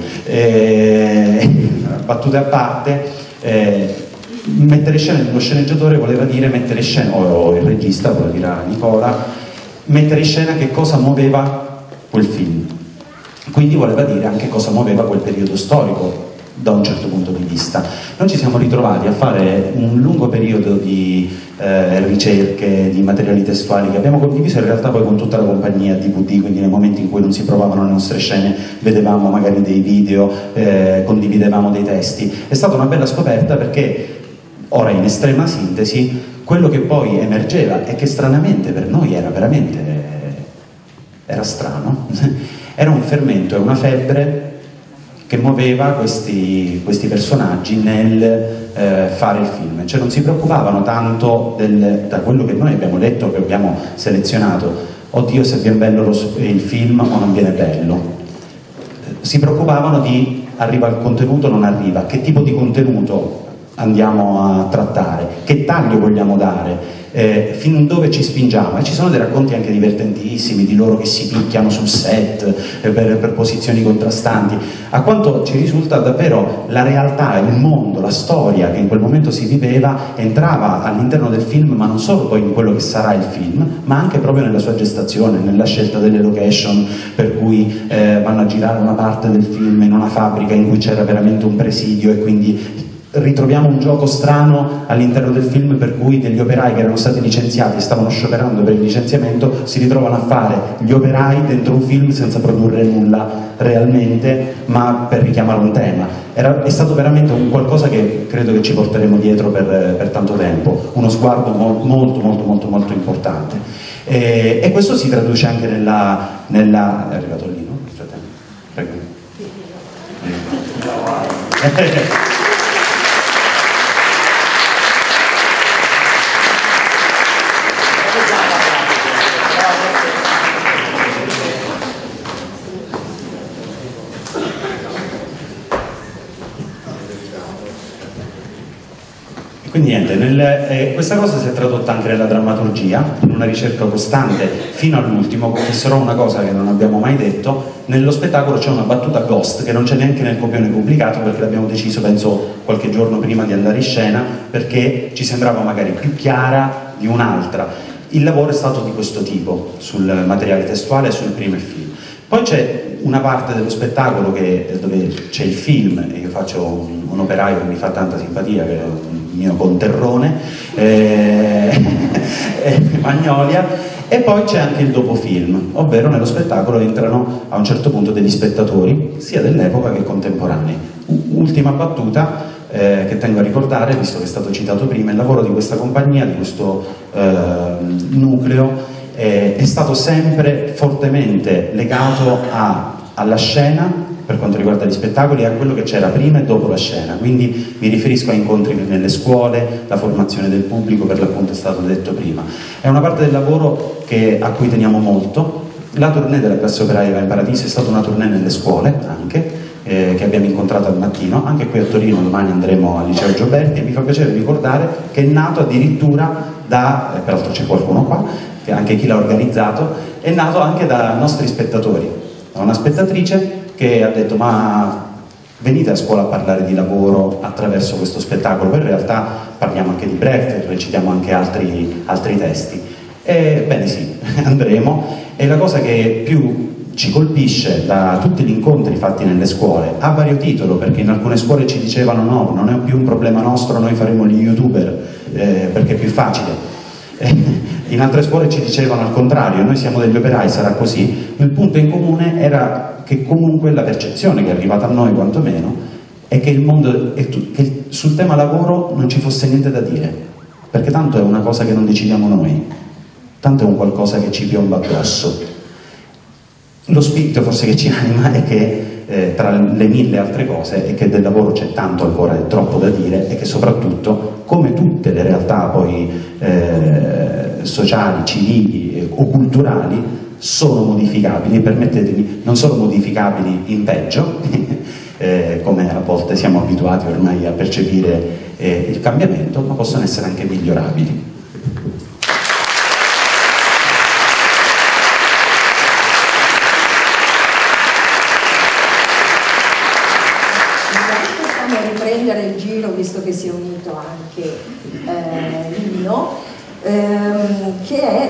E: e, battute a parte, eh, mettere in scena lo sceneggiatore voleva dire mettere in scena, o il regista, lo dirà Nicola, mettere in scena che cosa muoveva quel film, quindi voleva dire anche cosa muoveva quel periodo storico da un certo punto di vista. Noi ci siamo ritrovati a fare un lungo periodo di eh, ricerche, di materiali testuali che abbiamo condiviso in realtà poi con tutta la compagnia D V D, quindi nei momenti in cui non si provavano le nostre scene vedevamo magari dei video, eh, condividevamo dei testi. È stata una bella scoperta perché ora in estrema sintesi quello che poi emergeva e che stranamente per noi era veramente era strano era un fermento, era una febbre che muoveva questi, questi personaggi nel eh, fare il film, cioè non si preoccupavano tanto del, da quello che noi abbiamo letto, che abbiamo selezionato, oddio se viene bello lo, il film o non viene bello, si preoccupavano di arriva il contenuto o non arriva, che tipo di contenuto andiamo a trattare, che taglio vogliamo dare, eh, fin dove ci spingiamo. E ci sono dei racconti anche divertentissimi di loro che si picchiano sul set eh, per, per posizioni contrastanti. A quanto ci risulta davvero la realtà, il mondo, la storia che in quel momento si viveva entrava all'interno del film, ma non solo poi in quello che sarà il film, ma anche proprio nella sua gestazione, nella scelta delle location, per cui eh, vanno a girare una parte del film in una fabbrica in cui c'era veramente un presidio, e quindi ritroviamo un gioco strano all'interno del film per cui degli operai che erano stati licenziati e stavano scioperando per il licenziamento si ritrovano a fare gli operai dentro un film senza produrre nulla realmente, ma per richiamare un tema. Era, è stato veramente un qualcosa che credo che ci porteremo dietro per, per tanto tempo, uno sguardo mo molto molto molto molto importante, e, e questo si traduce anche nella, nella... è arrivato lì, no? Prego. Quindi niente, nel, eh, questa cosa si è tradotta anche nella drammaturgia, in una ricerca costante fino all'ultimo. Confesserò una cosa che non abbiamo mai detto: nello spettacolo c'è una battuta ghost che non c'è neanche nel copione pubblicato, perché l'abbiamo deciso penso qualche giorno prima di andare in scena, perché ci sembrava magari più chiara di un'altra. Il lavoro è stato di questo tipo sul materiale testuale e sul primo film. Poi c'è una parte dello spettacolo che, dove c'è il film, e io faccio un, un operaio che mi fa tanta simpatia, che è un mio conterrone, eh, Magnolia, e poi c'è anche il dopofilm, ovvero nello spettacolo entrano a un certo punto degli spettatori, sia dell'epoca che contemporanei. Ultima battuta eh, che tengo a ricordare, visto che è stato citato prima: il lavoro di questa compagnia, di questo eh, nucleo, è stato sempre fortemente legato a, alla scena per quanto riguarda gli spettacoli e a quello che c'era prima e dopo la scena. Quindi mi riferisco a incontri nelle scuole, la formazione del pubblico, per l'appunto è stato detto prima. È una parte del lavoro che, a cui teniamo molto. La tournée della classe operaia va in Paradiso è stata una tournée nelle scuole anche, eh, che abbiamo incontrato al mattino, anche qui a Torino domani andremo al liceo Gioberti, e mi fa piacere ricordare che è nato addirittura da, eh, peraltro c'è qualcuno qua, anche chi l'ha organizzato, è nato anche da nostri spettatori, da una spettatrice che ha detto: ma venite a scuola a parlare di lavoro attraverso questo spettacolo. Poi in realtà parliamo anche di Brecht, recitiamo anche altri, altri testi. E bene sì, andremo. E la cosa che più ci colpisce da tutti gli incontri fatti nelle scuole, a vario titolo, perché in alcune scuole ci dicevano no, non è più un problema nostro, noi faremo gli youtuber eh, perché è più facile. In altre scuole ci dicevano al contrario, noi siamo degli operai, sarà così. Il punto in comune era che comunque la percezione che è arrivata a noi quantomeno è che il mondo, è tu, che sul tema lavoro non ci fosse niente da dire, perché tanto è una cosa che non decidiamo noi, tanto è un qualcosa che ci piomba addosso. Lo spirito forse che ci anima è che eh, tra le mille altre cose è che del lavoro c'è tanto ancora e troppo da dire, e che soprattutto, come tutte le realtà poi eh, sociali, civili eh, o culturali, sono modificabili, e permettetemi, non sono modificabili in peggio eh, come a volte siamo abituati ormai a percepire eh, il cambiamento, ma possono essere anche migliorabili.
A: Il giro, visto che si è unito anche eh, Lino, ehm, che è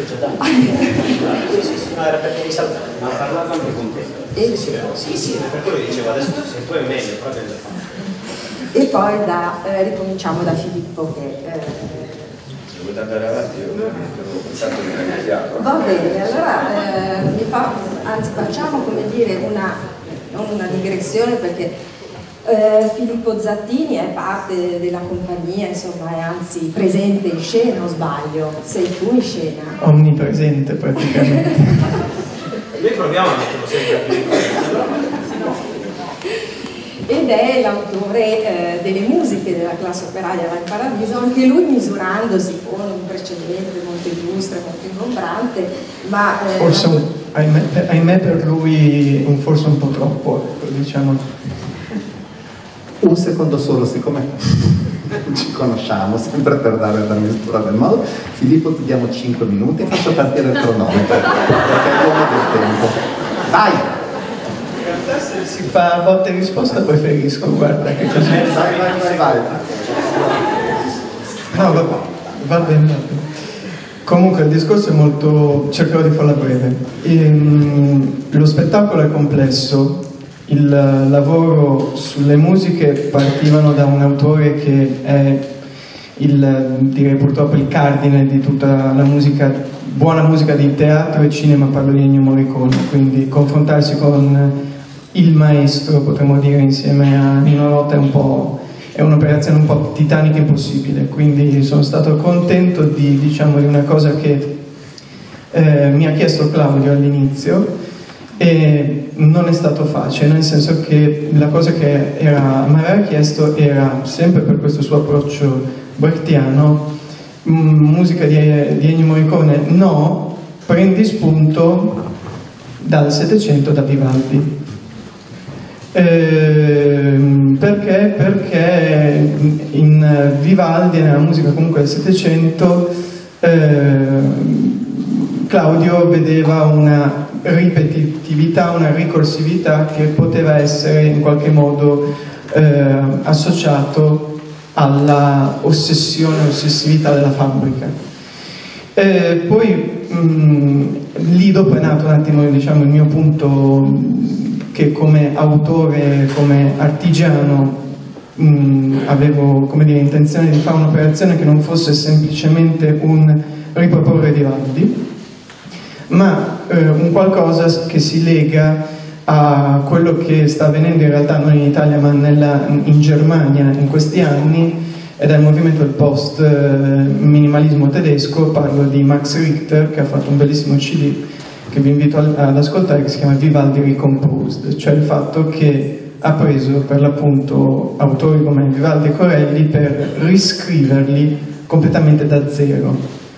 C: ma era perché mi saltava, ma parlava anche con te.
A: E...
C: Sì, sì, sì, per quello dicevo adesso se tu è meglio, però che già fatto.
A: E poi da, eh, ricominciamo da Filippo che eh...
F: se volete andare avanti io ho pensato di iniziare.
A: Va bene, allora eh, mi fa, anzi facciamo come dire una, non una digressione, perché Uh, Filippo Zattini è parte della compagnia, insomma è anzi presente in scena, o sbaglio? Sei tu in scena?
G: Onnipresente praticamente.
C: Noi proviamo a metterlo sempre a
A: Ed è l'autore eh, delle musiche della classe operaia va in Paradiso, anche lui misurandosi con un precedente molto illustre, molto ingombrante, ma... Eh,
G: forse, un, ahimè, ahimè per lui, un, forse un po' troppo, diciamo.
B: Un secondo solo, siccome ci conosciamo, sempre per dare la misura del modo, Filippo ti diamo cinque minuti e faccio partire il cronometro, perché è l'uomo del tempo. Vai!
G: In realtà se si fa a volte risposta preferisco, guarda che così.
B: Vai, vai, vai, vai.
G: No, va, va bene, va bene. Comunque il discorso è molto... cercherò di farla breve. Ehm, lo spettacolo è complesso. Il lavoro sulle musiche partivano da un autore che è il, direi purtroppo il cardine di tutta la musica, buona musica di teatro e cinema, parlo di Ennio Morricone, quindi confrontarsi con il maestro, potremmo dire, insieme a Nino Rota è un po', è un'operazione un po' titanica impossibile, quindi sono stato contento di, diciamo, di una cosa che eh, mi ha chiesto Claudio all'inizio. E non è stato facile, nel senso che la cosa che era, mi aveva chiesto era, sempre per questo suo approccio brechtiano, musica di, di Ennio Morricone, no, prendi spunto dal Settecento, da Vivaldi. Eh, perché? Perché in Vivaldi, nella musica comunque del Settecento, eh, Claudio vedeva una ripetitività, una ricorsività che poteva essere in qualche modo eh, associato alla ossessione, ossessività della fabbrica. Eh, poi mh, lì dopo è nato un attimo, diciamo, il mio punto che come autore, come artigiano mh, avevo, come dire, intenzione di fare un'operazione che non fosse semplicemente un riproporre Vivaldi, ma eh, un qualcosa che si lega a quello che sta avvenendo in realtà non in Italia ma nella, in Germania in questi anni, ed è il movimento del post-minimalismo tedesco. Parlo di Max Richter, che ha fatto un bellissimo C D che vi invito ad ascoltare, che si chiama Vivaldi Recomposed, cioè il fatto che ha preso per l'appunto autori come Vivaldi e Corelli per riscriverli completamente da zero,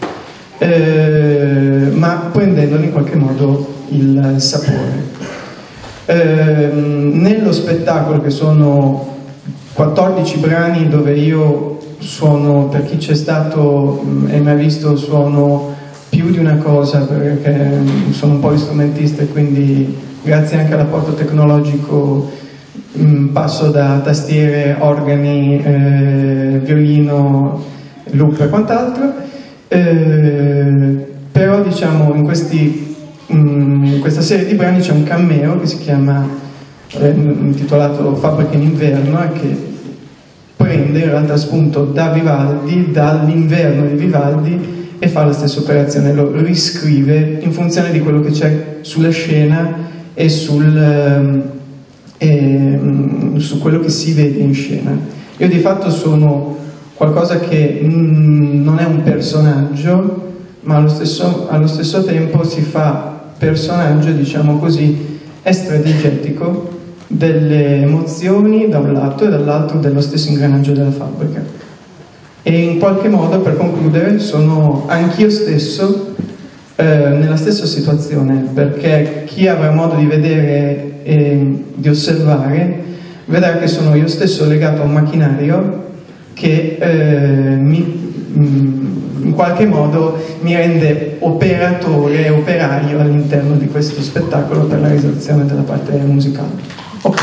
G: eh, ma prendendone in qualche modo il sapore. Eh, nello spettacolo, che sono quattordici brani dove io suono, per chi c'è stato e mi ha visto, suono più di una cosa, perché sono un po' strumentista e quindi grazie anche all'apporto tecnologico mh, passo da tastiere, organi, eh, violino, loop e quant'altro, eh, però diciamo in, questi, mh, in questa serie di brani c'è un cameo che si chiama, eh, intitolato Fabbrica in inverno, e che prende in realtà spunto da Vivaldi, dall'inverno di Vivaldi, e fa la stessa operazione, lo riscrive in funzione di quello che c'è sulla scena e sul, eh, su quello che si vede in scena. Io di fatto sono qualcosa che mh, non è un personaggio, ma allo stesso, allo stesso tempo si fa personaggio, diciamo così, estradegetico delle emozioni da un lato e dall'altro dello stesso ingranaggio della fabbrica. E in qualche modo, per concludere, sono anch'io stesso eh, nella stessa situazione, perché chi avrà modo di vedere e di osservare vedrà che sono io stesso legato a un macchinario che eh, mi, mh, in qualche modo mi rende operatore e operaio all'interno di questo spettacolo per la realizzazione della parte musicale. Ok.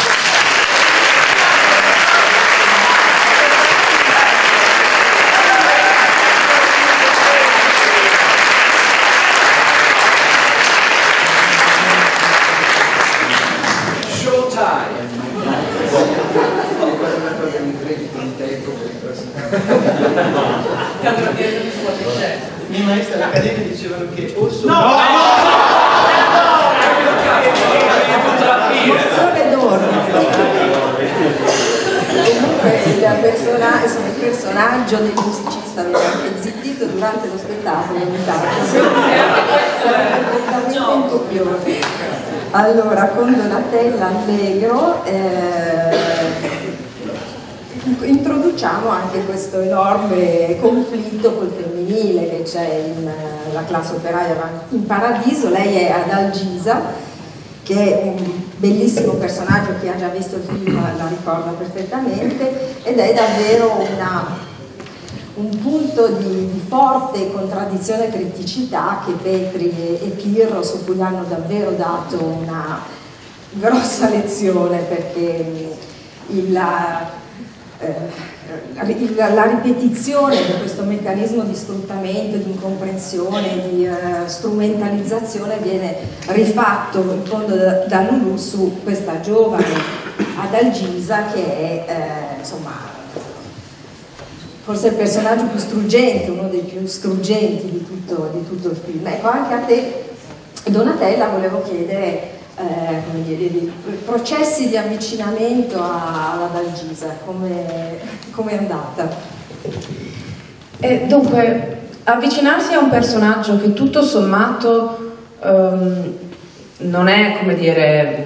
G: I miei maestri all'Accademia dicevano che o sono...
C: No! No!
A: Emozione d'oro. Comunque il, persona, insomma, il personaggio del musicista viene anche zittito durante lo spettacolo ogni tanto. Sarà completamente un copione. Allora, con Donatella Allegro eh, introduciamo anche questo enorme conflitto col femminile che c'è nella classe operaia in Paradiso. Lei è ad Algisa, che è un bellissimo personaggio, chi ha già visto il film la ricorda perfettamente, ed è davvero una, un punto di, di forte contraddizione e criticità che Petri e, e Pirro, su cui hanno davvero dato una grossa lezione, perché il, eh, la ripetizione di questo meccanismo di sfruttamento, di incomprensione, di eh, strumentalizzazione viene rifatto in fondo da, da Lulù su questa giovane ad Algisa che è eh, insomma forse il personaggio più struggente, uno dei più struggenti di tutto, di tutto il film. Ecco, anche a te Donatella volevo chiedere Eh, come dire, di processi di avvicinamento ad Algisa, come è andata?
H: Eh, dunque, avvicinarsi a un personaggio che tutto sommato um, non è, come dire,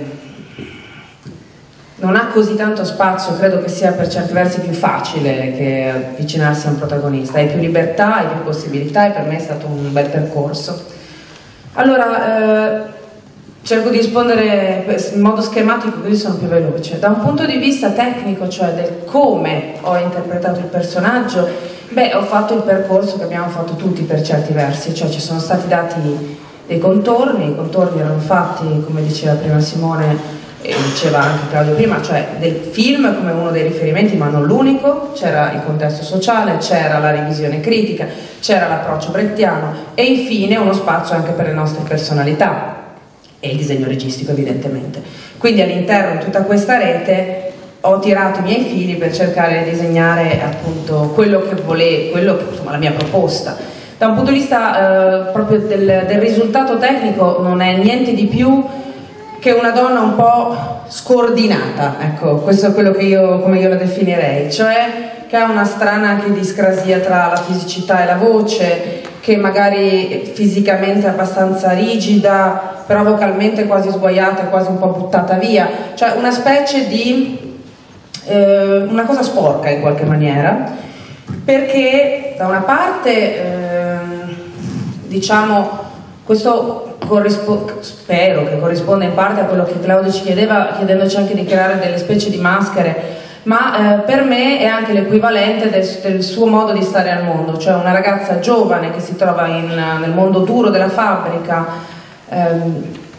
H: non ha così tanto spazio, credo che sia per certi versi più facile che avvicinarsi a un protagonista, hai più libertà, hai più possibilità, e per me è stato un bel percorso. Allora, eh, cerco di rispondere in modo schematico così sono più veloce. Da un punto di vista tecnico, cioè del come ho interpretato il personaggio, beh, ho fatto il percorso che abbiamo fatto tutti per certi versi, cioè ci sono stati dati dei contorni, i contorni erano fatti, come diceva prima Simone e diceva anche Claudio prima, cioè del film come uno dei riferimenti, ma non l'unico, c'era il contesto sociale, c'era la revisione critica, c'era l'approccio brechtiano e infine uno spazio anche per le nostre personalità e il disegno registico evidentemente. Quindi all'interno di tutta questa rete ho tirato i miei fili per cercare di disegnare appunto quello che volevo, quello che, insomma, la mia proposta. Da un punto di vista eh, proprio del, del risultato tecnico non è niente di più che una donna un po' scordinata, ecco, questo è quello che io, come io la definirei, cioè che ha una strana discrasia tra la fisicità e la voce, che magari fisicamente è abbastanza rigida, però vocalmente quasi sguaiata, quasi un po' buttata via, cioè una specie di, eh, una cosa sporca in qualche maniera, perché da una parte, eh, diciamo, questo spero che corrisponda in parte a quello che Claudio ci chiedeva, chiedendoci anche di creare delle specie di maschere, ma eh, per me è anche l'equivalente del, del suo modo di stare al mondo, cioè una ragazza giovane che si trova in, nel mondo duro della fabbrica. ehm,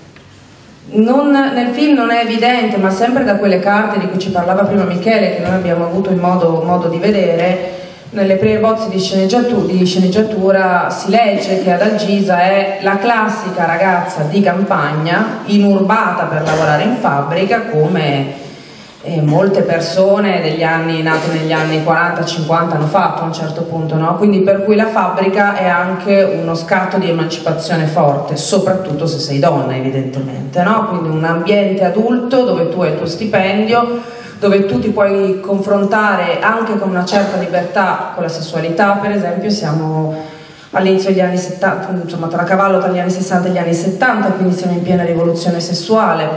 H: non, nel film non è evidente, ma sempre da quelle carte di cui ci parlava prima Michele, che noi abbiamo avuto in modo, modo di vedere, nelle prime bozze di sceneggiatura, di sceneggiatura si legge che Adalgisa è la classica ragazza di campagna inurbata per lavorare in fabbrica, come eh, molte persone degli anni, nate negli anni quaranta cinquanta hanno fatto a un certo punto, no? Quindi per cui la fabbrica è anche uno scatto di emancipazione forte, soprattutto se sei donna evidentemente, no? Quindi un ambiente adulto dove tu hai il tuo stipendio, dove tu ti puoi confrontare anche con una certa libertà con la sessualità. Per esempio siamo all'inizio degli anni settanta, insomma tra cavallo tra gli anni sessanta e gli anni settanta, quindi siamo in piena rivoluzione sessuale,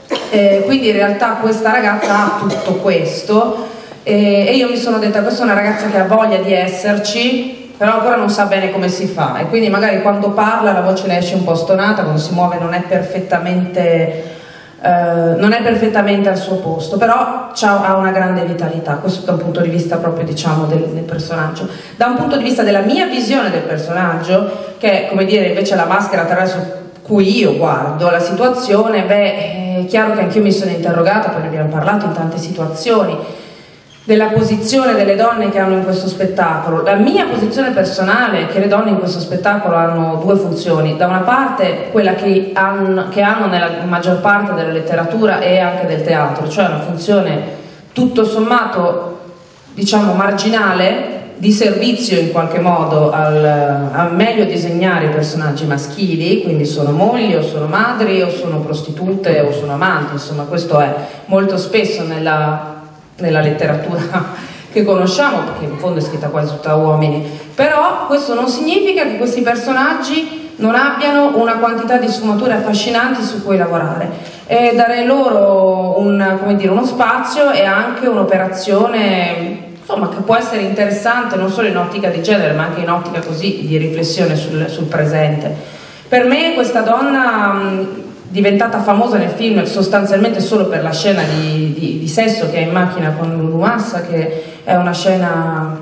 H: eh, quindi in realtà questa ragazza ha tutto questo, eh, e io mi sono detta questa è una ragazza che ha voglia di esserci, però ancora non sa bene come si fa, e quindi magari quando parla la voce le esce un po' stonata, quando si muove non è perfettamente Uh, non è perfettamente al suo posto, però ha una grande vitalità. Questo da un punto di vista proprio, diciamo, del, del personaggio. Da un punto di vista della mia visione del personaggio, che è, come dire, invece la maschera attraverso cui io guardo la situazione, beh, è chiaro che anch'io mi sono interrogata, poi ne abbiamo parlato in tante situazioni, della posizione delle donne che hanno in questo spettacolo. La mia posizione personale è che le donne in questo spettacolo hanno due funzioni: da una parte quella che hanno, che hanno nella maggior parte della letteratura e anche del teatro, cioè una funzione tutto sommato, diciamo, marginale, di servizio in qualche modo al, a meglio disegnare i personaggi maschili, quindi sono mogli o sono madri o sono prostitute o sono amanti, insomma questo è molto spesso nella nella letteratura che conosciamo, perché in fondo è scritta quasi tutta uomini, però questo non significa che questi personaggi non abbiano una quantità di sfumature affascinanti su cui lavorare, e dare loro un, come dire, uno spazio e anche un'operazione, insomma, che può essere interessante non solo in ottica di genere ma anche in ottica così di riflessione sul, sul presente. Per me questa donna, diventata famosa nel film sostanzialmente solo per la scena di, di, di sesso che è in macchina con Lulu Massa, che è una scena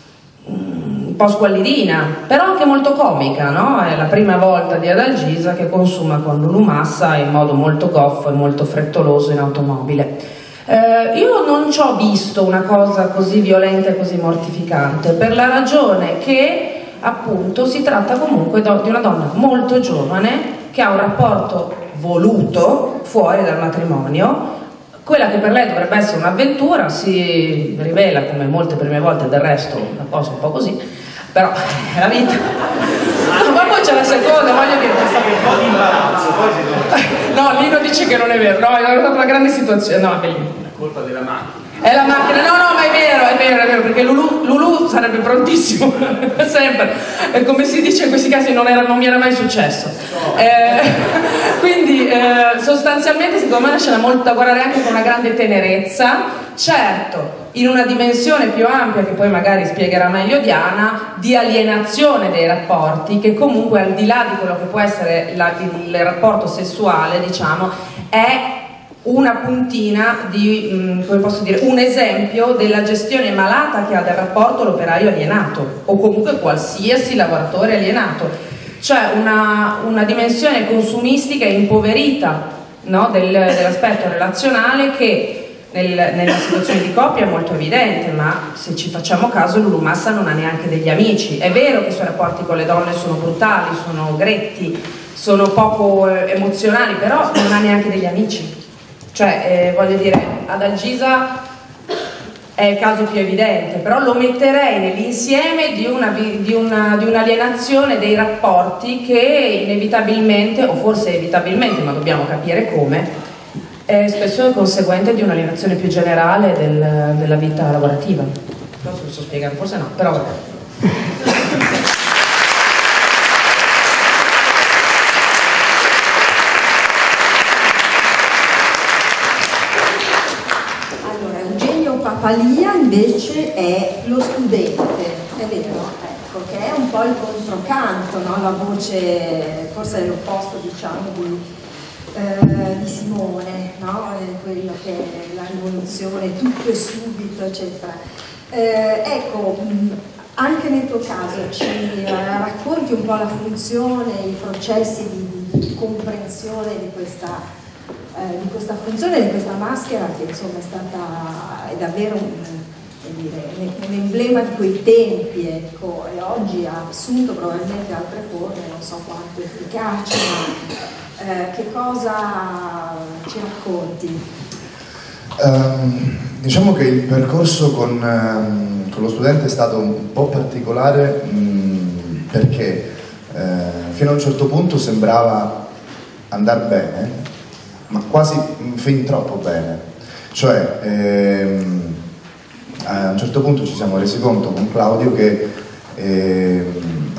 H: un po' squallidina, però anche molto comica, no? È la prima volta di Adalgisa che consuma con Lulu Massa in modo molto goffo e molto frettoloso in automobile. Eh, io non ci ho visto una cosa così violenta e così mortificante, per la ragione che appunto si tratta comunque di una donna molto giovane che ha un rapporto voluto fuori dal matrimonio, quella che per lei dovrebbe essere un'avventura si rivela, come molte prime volte del resto, una cosa un po' così, però è la vita. Ma poi c'è la seconda, voglio dire,
C: un po' di imbarazzo, poi si
H: no, Lino dice che non è vero, no, è stata una grande situazione, no, è bellissimo.
C: è colpa della macchina.
H: È la macchina, no no, ma è vero, è vero, è vero, perché Lulu, Lulu sarebbe prontissimo, sempre, e come si dice in questi casi non, era, non mi era mai successo. Eh, quindi eh, sostanzialmente secondo me è una scena molto da guardare anche con una grande tenerezza, certo. in una dimensione più ampia, che poi magari spiegherà meglio Diana, di alienazione dei rapporti, che comunque al di là di quello che può essere la, il rapporto sessuale, diciamo, è una puntina di, mh, come posso dire, un esempio della gestione malata che ha del rapporto l'operaio alienato, o comunque qualsiasi lavoratore alienato, cioè una, una dimensione consumistica e impoverita, no, del, dell'aspetto relazionale, che nel, nella situazione di coppia è molto evidente, ma se ci facciamo caso Lulu Massa non ha neanche degli amici. È vero che i suoi rapporti con le donne sono brutali, sono gretti, sono poco eh, emozionali, però non ha neanche degli amici. Cioè, eh, voglio dire, ad Algisa è il caso più evidente, però lo metterei nell'insieme di, una, di, una, di un'alienazione dei rapporti che inevitabilmente, o forse evitabilmente, ma dobbiamo capire come, è spesso conseguente di un'alienazione più generale del, della vita lavorativa. Non so se so spiegare, forse no, però vabbè.
A: Papalia invece è lo studente, è vero, ecco, che è un po' il controcanto, no? La voce, forse è l'opposto, diciamo, di, eh, di Simone, no? Quello che è la rivoluzione, tutto e subito, eccetera. Eh, ecco, anche nel tuo caso ci racconti un po' la funzione, i processi di, di comprensione di questa Eh, di questa funzione, di questa maschera che insomma è stata, è davvero un, dire, un emblema di quei tempi, ecco, e oggi ha assunto probabilmente altre forme, non so quanto efficaci, ma eh, che cosa ci racconti?
I: Um, diciamo che il percorso con, um, con lo studente è stato un po' particolare um, perché uh, fino a un certo punto sembrava andare bene, ma quasi fin troppo bene. Cioè, ehm, a un certo punto ci siamo resi conto con Claudio che ehm,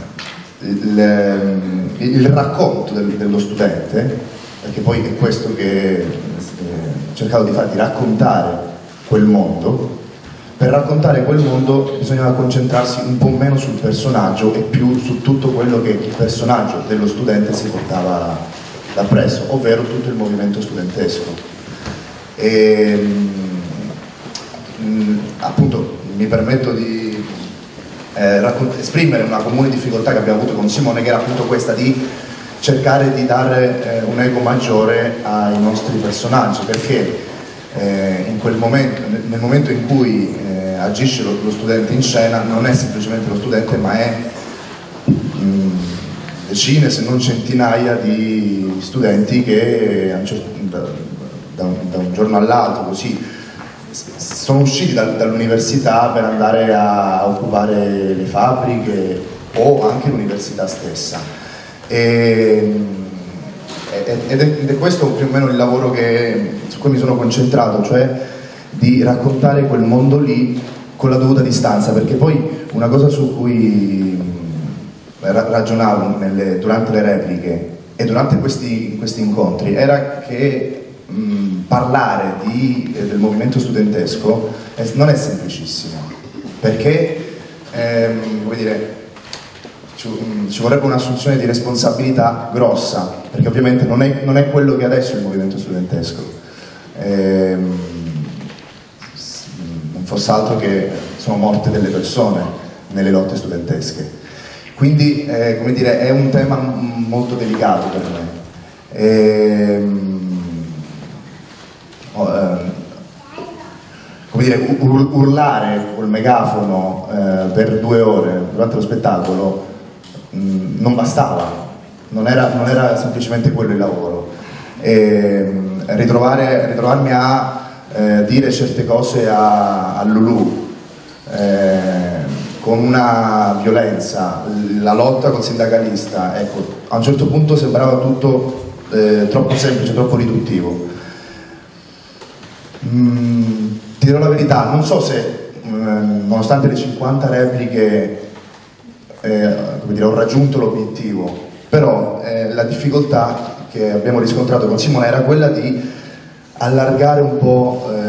I: il, il racconto del, dello studente, perché poi è questo che ho cercato di fare, di raccontare quel mondo, per raccontare quel mondo bisognava concentrarsi un po' meno sul personaggio e più su tutto quello che il personaggio dello studente si portava da presso, ovvero tutto il movimento studentesco. E, mh, appunto mi permetto di eh, esprimere una comune difficoltà che abbiamo avuto con Simone, che era appunto questa di cercare di dare eh, un eco maggiore ai nostri personaggi, perché eh, in quel momento, nel momento in cui eh, agisce lo, lo studente in scena, non è semplicemente lo studente, ma è mh, decine se non centinaia di studenti che da, da, un, da un giorno all'altro così sono usciti da, dall'università per andare a occupare le fabbriche o anche l'università stessa. E, ed, è, ed è questo più o meno il lavoro che, su cui mi sono concentrato, cioè di raccontare quel mondo lì con la dovuta distanza, perché poi una cosa su cui ragionavo nelle, durante le repliche e durante questi, questi incontri era che mh, parlare di, eh, del movimento studentesco è, non è semplicissimo, perché ehm, come dire, ci, mh, ci vorrebbe un'assunzione di responsabilità grossa, perché ovviamente non è, non è quello che adesso è il movimento studentesco, ehm, non fosse altro che sono morte delle persone nelle lotte studentesche. Quindi, eh, come dire, è un tema molto delicato per me. E, oh, eh, come dire, ur urlare col megafono eh, per due ore durante lo spettacolo mh, non bastava, non era, non era semplicemente quello il lavoro. E, ritrovare, ritrovarmi a eh, dire certe cose a, a Lulu, eh, con una violenza, la lotta col sindacalista, ecco, a un certo punto sembrava tutto eh, troppo semplice, troppo riduttivo. Mm, ti dirò la verità, non so se, eh, nonostante le cinquanta repliche, eh, come dire, ho raggiunto l'obiettivo, però eh, la difficoltà che abbiamo riscontrato con Simone era quella di allargare un po' eh,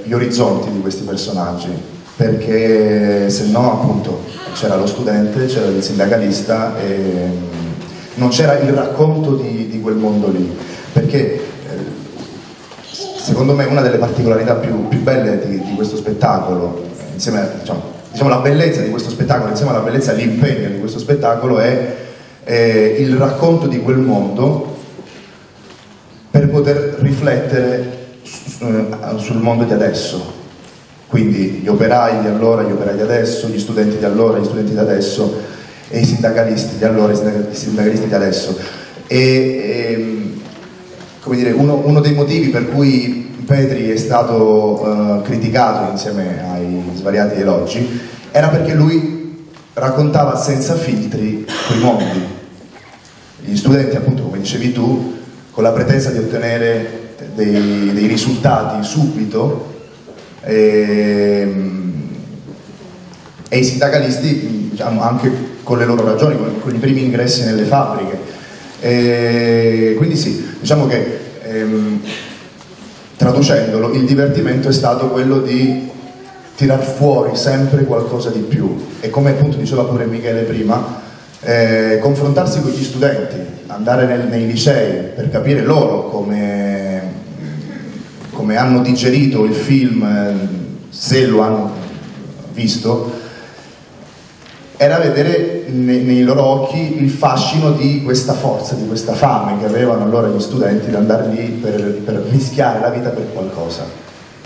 I: gli orizzonti di questi personaggi, perché se no appunto c'era lo studente, c'era il sindacalista e non c'era il racconto di, di quel mondo lì, perché secondo me una delle particolarità più, più belle di, di questo spettacolo, insieme a, diciamo, diciamo la bellezza di questo spettacolo, insieme alla bellezza e all'impegno di questo spettacolo è eh, il racconto di quel mondo per poter riflettere su, eh, sul mondo di adesso. Quindi gli operai di allora, gli operai di adesso, gli studenti di allora, gli studenti di adesso e i sindacalisti di allora, i sindacalisti di adesso. E, e come dire, uno, uno dei motivi per cui Petri è stato uh, criticato insieme ai svariati elogi era perché lui raccontava senza filtri quei mondi. Gli studenti, appunto, come dicevi tu, con la pretesa di ottenere dei, dei risultati subito, e, e i sindacalisti, diciamo, anche con le loro ragioni, con, con i primi ingressi nelle fabbriche. E quindi sì, diciamo che ehm, traducendolo, il divertimento è stato quello di tirar fuori sempre qualcosa di più e, come appunto diceva pure Michele prima, eh, confrontarsi con gli studenti, andare nel, nei licei per capire loro come, come hanno digerito il film, se lo hanno visto, era vedere nei, nei loro occhi il fascino di questa forza, di questa fame che avevano allora gli studenti di andare lì per, per rischiare la vita per qualcosa.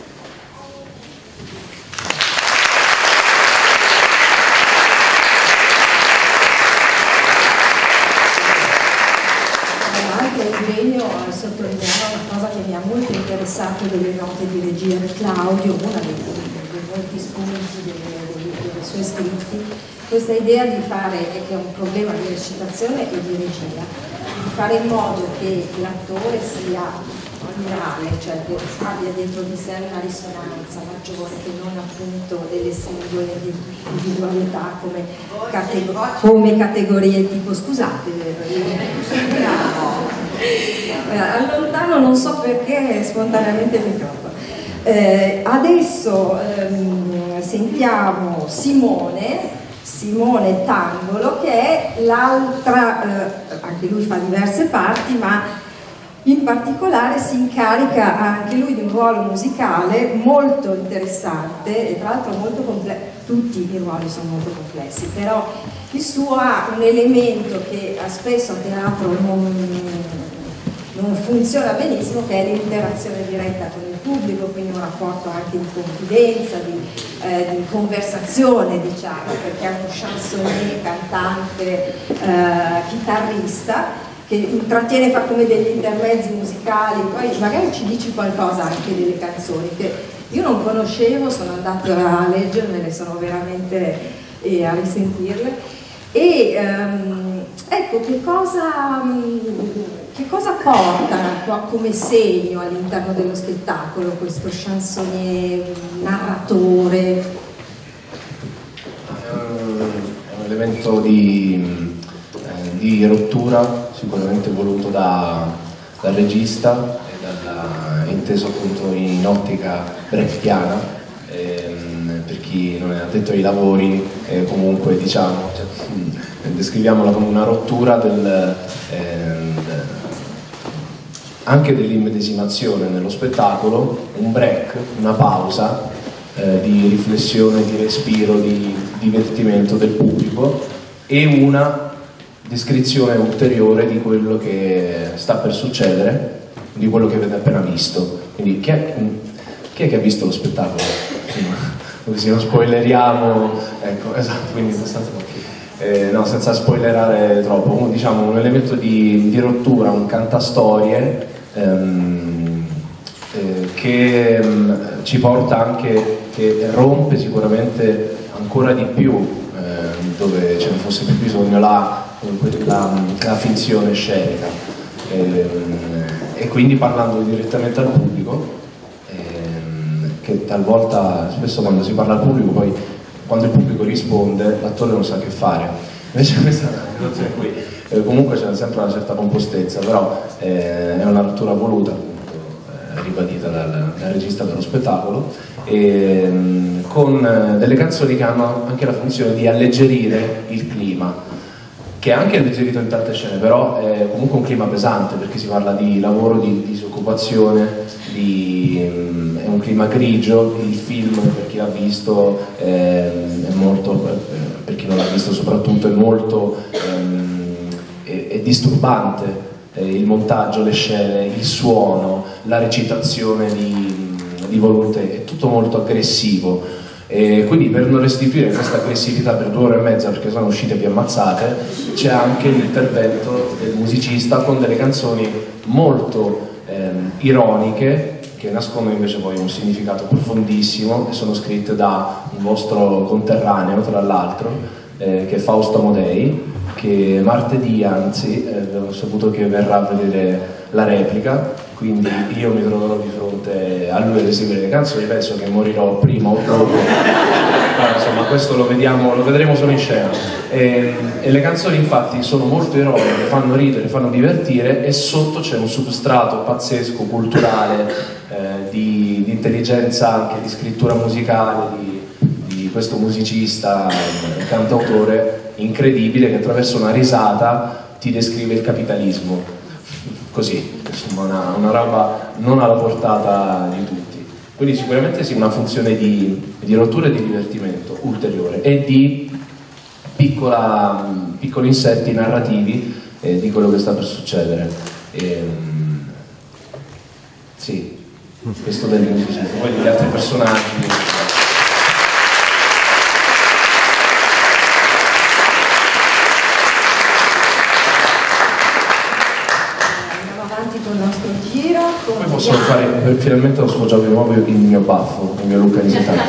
A: Sottolineare una cosa che mi ha molto interessato delle note di regia di Claudio, una dei, dei molti spunti dei, dei, dei suoi scritti, questa idea di fare, che è un problema di recitazione e di regia, di fare in modo che l'attore sia reale, cioè che abbia dentro di sé una risonanza maggiore che non appunto delle singole individualità come, catego come categorie tipo, scusate, eh, allontano non so perché spontaneamente il microfono. Eh, adesso ehm, sentiamo Simone Simone Tangolo, che è l'altra, eh, anche lui fa diverse parti, ma in particolare si incarica anche lui di un ruolo musicale molto interessante e tra l'altro molto complesso. Tutti i ruoli sono molto complessi, però il suo ha un elemento che spesso a teatro non, non funziona benissimo, che è l'interazione diretta con il pubblico, quindi un rapporto anche di confidenza, di, eh, di conversazione, diciamo, perché è un chansonnier, cantante, eh, chitarrista, che intrattiene, fa come degli intermezzi musicali, poi magari ci dici qualcosa anche delle canzoni che io non conoscevo, sono andata a leggermele, sono veramente eh, a risentirle e ehm, ecco che cosa, che cosa porta come segno all'interno dello spettacolo questo chansonnier, narratore?
J: È un elemento di, eh, di rottura sicuramente voluto da, dal regista e dalla, inteso appunto in ottica brechtiana, ehm, per chi non è addetto ai lavori, eh, comunque diciamo, cioè, mh, descriviamola come una rottura del, ehm, anche dell'immedesimazione nello spettacolo, un break, una pausa eh, di riflessione, di respiro, di divertimento del pubblico e una descrizione ulteriore di quello che sta per succedere, di quello che avete appena visto. Quindi chi è, chi è che ha visto lo spettacolo? Così non spoileriamo, ecco, esatto, quindi eh, no, senza spoilerare troppo, diciamo un elemento di, di rottura, un cantastorie ehm, eh, che ehm, ci porta anche, che rompe sicuramente ancora di più eh, dove ce ne fosse più bisogno la La, la finzione scenica e, e quindi parlando direttamente al pubblico ehm, che talvolta, spesso quando si parla al pubblico poi quando il pubblico risponde l'attore non sa che fare, invece questa è una situazione in cui eh, comunque c'è sempre una certa compostezza, però eh, è una rottura voluta appunto, ribadita dal, dal regista dello spettacolo, e, mh, con delle canzoni che hanno anche la funzione di alleggerire il clima, che è anche alleggerito in tante scene, però è comunque un clima pesante, perché si parla di lavoro, di, di disoccupazione, di, mh, è un clima grigio. Il film, per chi l'ha visto, è, è molto, per chi non l'ha visto soprattutto, è molto ehm, è, è disturbante. Il montaggio, le scene, il suono, la recitazione di, di Volonté, è tutto molto aggressivo, e quindi per non restituire questa aggressività per due ore e mezza, perché sono uscite più ammazzate, c'è anche l'intervento del musicista con delle canzoni molto ehm, ironiche, che nascondono invece poi un significato profondissimo, e sono scritte da un vostro conterraneo, tra l'altro, eh, che è Fausto Amodei, che martedì, anzi, eh, ho saputo che verrà a vedere la replica, quindi io mi troverò di fronte a lui ad eseguire le canzoni. Penso che morirò prima o dopo, ma insomma questo lo vediamo, lo vedremo solo in scena. E, e le canzoni infatti sono molto ironiche, fanno ridere, fanno divertire, e sotto c'è un substrato pazzesco, culturale, eh, di, di intelligenza, anche di scrittura musicale, di, di questo musicista, eh, cantautore incredibile, che attraverso una risata ti descrive il capitalismo, così, insomma una, una roba non alla portata di tutti. Quindi sicuramente sì, una funzione di, di rottura e di divertimento ulteriore, e di piccola, piccoli insetti narrativi eh, di quello che sta per succedere. E, sì, questo del musicista, poi degli altri personaggi.
A: Il nostro giro.
J: Poi posso fare, finalmente ho sfoggiato di nuovo il mio baffo, il mio look anziano.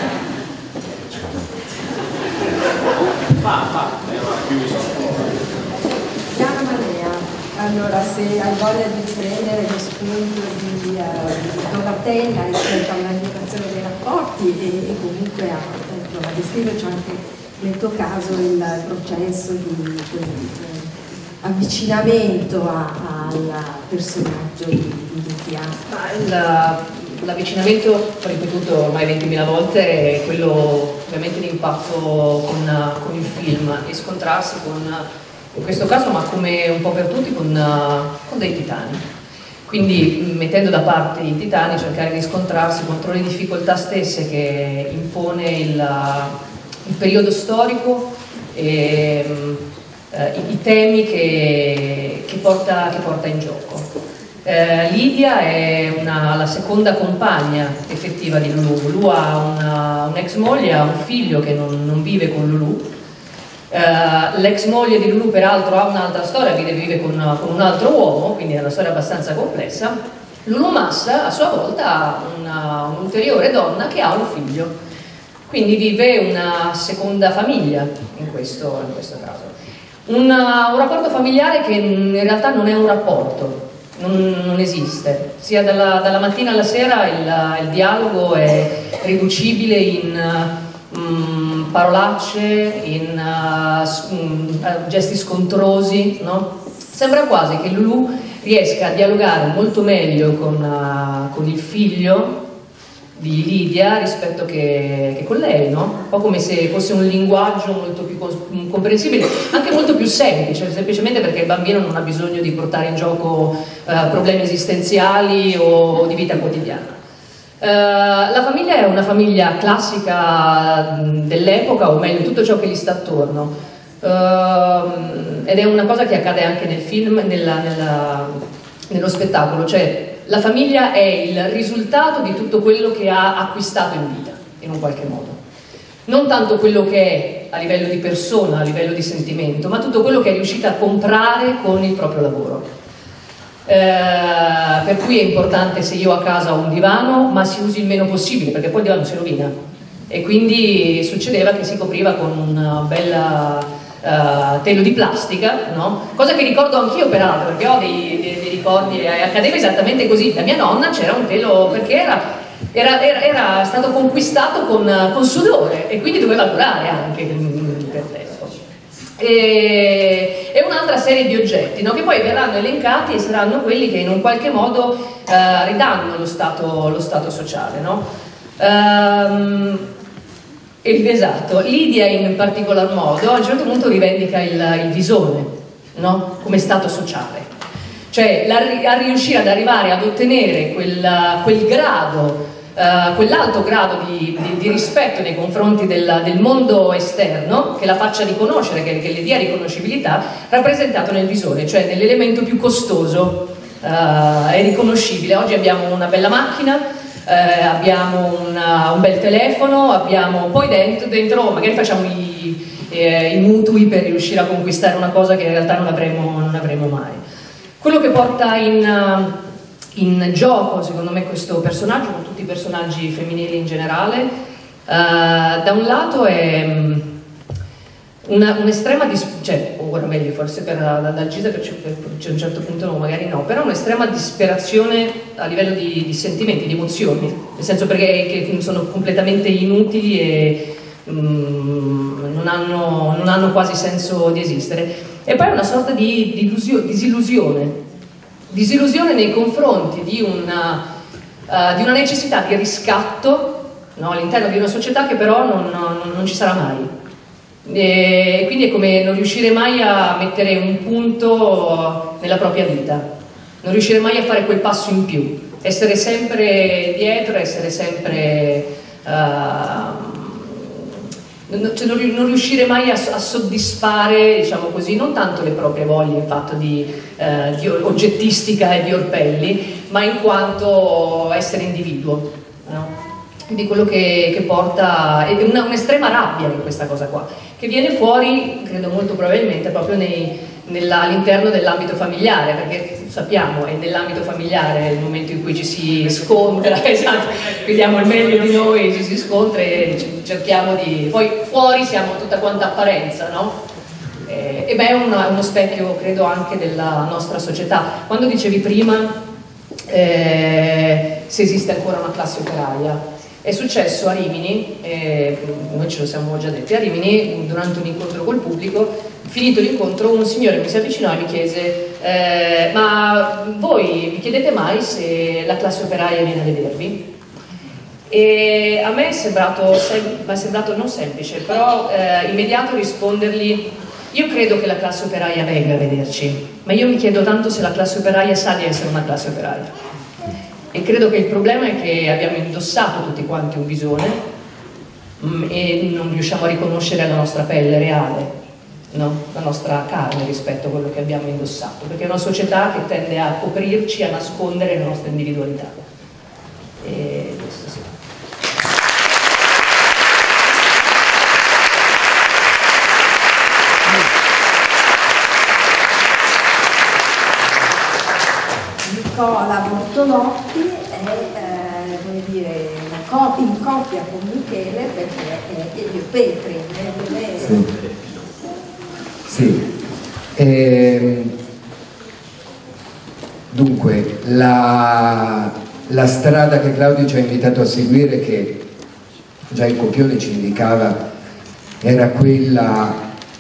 A: Diana Malea, allora se hai voglia di prendere lo spunto di, uh, di Donatella rispetto all'educazione dei rapporti e, e comunque a, a descriverci anche nel tuo caso il processo di, di, di avvicinamento al personaggio di, di Lucia.
K: L'avvicinamento, ho ripetuto ormai ventimila volte, è quello ovviamente l'impatto con, con il film, e scontrarsi con, in questo caso, ma come un po' per tutti, con, con dei titani. Quindi mettendo da parte i titani, cercare di scontrarsi contro le difficoltà stesse che impone il, il periodo storico e Uh, i, i temi che, che, porta, che porta in gioco. Uh, Lidia è una, la seconda compagna effettiva di Lulu. Lulu ha una, un'ex moglie, ha un figlio che non, non vive con Lulu. Uh, l'ex moglie di Lulu peraltro ha un'altra storia, vive, vive con, con un altro uomo, quindi è una storia abbastanza complessa. Lulu Massa a sua volta ha una, un'ulteriore donna che ha un figlio, quindi vive una seconda famiglia in questo, in questo caso. Una, un rapporto familiare che in realtà non è un rapporto, non, non esiste, sia dalla, dalla mattina alla sera il, il dialogo è riducibile in um, parolacce, in uh, um, gesti scontrosi, no? Sembra quasi che Lulu riesca a dialogare molto meglio con, uh, con il figlio di Lidia rispetto che, che con lei, no? Un po' come se fosse un linguaggio molto più comprensibile, anche molto più semplice, semplicemente perché il bambino non ha bisogno di portare in gioco uh, problemi esistenziali o di vita quotidiana. Uh, la famiglia è una famiglia classica dell'epoca, o meglio tutto ciò che gli sta attorno, uh, ed è una cosa che accade anche nel film, nella, nella, nello spettacolo, cioè la famiglia è il risultato di tutto quello che ha acquistato in vita, in un qualche modo. Non tanto quello che è a livello di persona, a livello di sentimento, ma tutto quello che è riuscita a comprare con il proprio lavoro. Eh, per cui è importante se io a casa ho un divano, ma si usi il meno possibile, perché poi il divano si rovina. E quindi succedeva che si copriva con una bella Uh, telo di plastica, no? Cosa che ricordo anch'io peraltro, perché ho dei, dei, dei ricordi, eh, accadeva esattamente così. Da mia nonna c'era un telo, perché era, era, era, era stato conquistato con, con sudore, e quindi doveva durare anche per tempo. e, e un'altra serie di oggetti, no? Che poi verranno elencati e saranno quelli che in un qualche modo eh, ridanno lo stato, lo stato sociale, no? Um, esatto, Lidia in particolar modo a un certo punto rivendica il, il visone, no? Come stato sociale, cioè la, a riuscire ad arrivare ad ottenere quel, quel grado, uh, quell'alto grado di, di, di rispetto nei confronti del, del mondo esterno, che la faccia riconoscere, che, che le dia riconoscibilità, rappresentato nel visore, cioè nell'elemento più costoso uh, e riconoscibile. Oggi abbiamo una bella macchina, Eh, abbiamo una, un bel telefono, abbiamo poi dentro, dentro magari facciamo i, eh, i mutui per riuscire a conquistare una cosa che in realtà non avremo, non avremo mai. Quello che porta in, in gioco secondo me questo personaggio, con tutti i personaggi femminili in generale, eh, da un lato è un'estrema, un cioè ora meglio forse per, dal Gisa per, per un certo punto no, magari no, però un'estrema disperazione a livello di, di sentimenti, di emozioni, nel senso perché che sono completamente inutili e mm, non, hanno, non hanno quasi senso di esistere. E poi una sorta di, di illusio, disillusione, disillusione nei confronti di una, uh, di una necessità di riscatto, no, all'interno di una società che però non, non, non ci sarà mai. E quindi è come non riuscire mai a mettere un punto nella propria vita, non riuscire mai a fare quel passo in più, essere sempre dietro, essere sempre uh, non, cioè non riuscire mai a, a soddisfare, diciamo così, non tanto le proprie voglie in fatto di, uh, di oggettistica e di orpelli, ma in quanto essere individuo, no? Quindi quello che, che porta è un'estrema rabbia in questa cosa qua, che viene fuori, credo molto probabilmente, proprio all'interno dell'ambito familiare, perché sappiamo, è nell'ambito familiare il momento in cui ci si scontra, esatto, vediamo il meglio di noi, ci si scontra e cerchiamo di... Poi fuori siamo tutta quanta apparenza, no? E, e beh, è uno, uno specchio, credo, anche della nostra società. Quando dicevi prima eh, se esiste ancora una classe operaia, è successo a Rimini, eh, noi ce lo siamo già detti, a Rimini durante un incontro col pubblico, finito l'incontro un signore mi si avvicinò e mi chiese eh, ma voi vi chiedete mai se la classe operaia viene a vedervi? E a me è sembrato, è sembrato non semplice, però eh, immediato rispondergli: io credo che la classe operaia venga a vederci, ma io mi chiedo tanto se la classe operaia sa di essere una classe operaia. E credo che il problema è che abbiamo indossato tutti quanti un visone mh, e non riusciamo a riconoscere la nostra pelle reale, no? La nostra carne rispetto a quello che abbiamo indossato, perché è una società che tende a coprirci, a nascondere la nostra individualità. E questo sì.
A: Nicola Bortolotti è eh, come dire, una co in coppia con Michele, perché è Elio Petri, è
L: sì. Sì. Ehm, dunque la, la strada che Claudio ci ha invitato a seguire, che già il copione ci indicava, era quella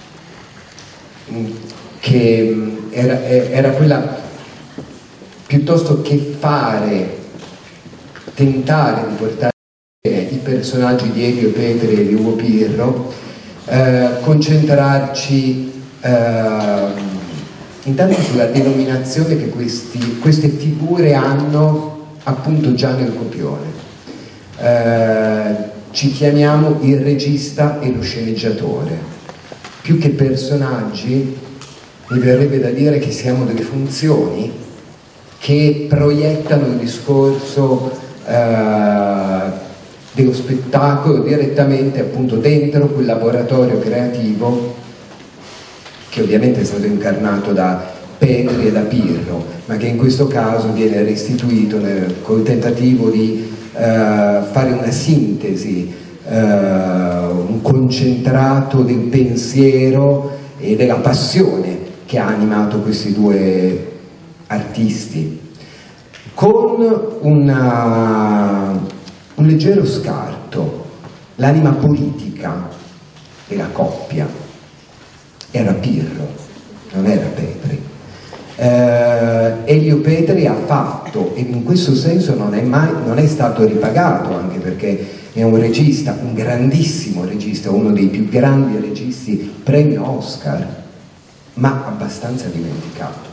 L: che era, era quella piuttosto che fare, tentare di portare i personaggi di Elio Petri e di Ugo Pirro, eh, concentrarci eh, intanto sulla denominazione che questi, queste figure hanno appunto già nel copione. Eh, ci chiamiamo il regista e lo sceneggiatore. Più che personaggi, mi verrebbe da dire che siamo delle funzioni che proiettano il discorso eh, dello spettacolo direttamente appunto dentro quel laboratorio creativo che ovviamente è stato incarnato da Petri e da Pirro, ma che in questo caso viene restituito nel, col tentativo di eh, fare una sintesi, eh, un concentrato del pensiero e della passione che ha animato questi due artisti, con una, un leggero scarto, l'anima politica della coppia. era Pirro, non era Petri. Eh, Elio Petri ha fatto, e in questo senso non è, mai, non è stato ripagato, anche perché è un regista, un grandissimo regista, uno dei più grandi registi, premio Oscar, ma abbastanza dimenticato.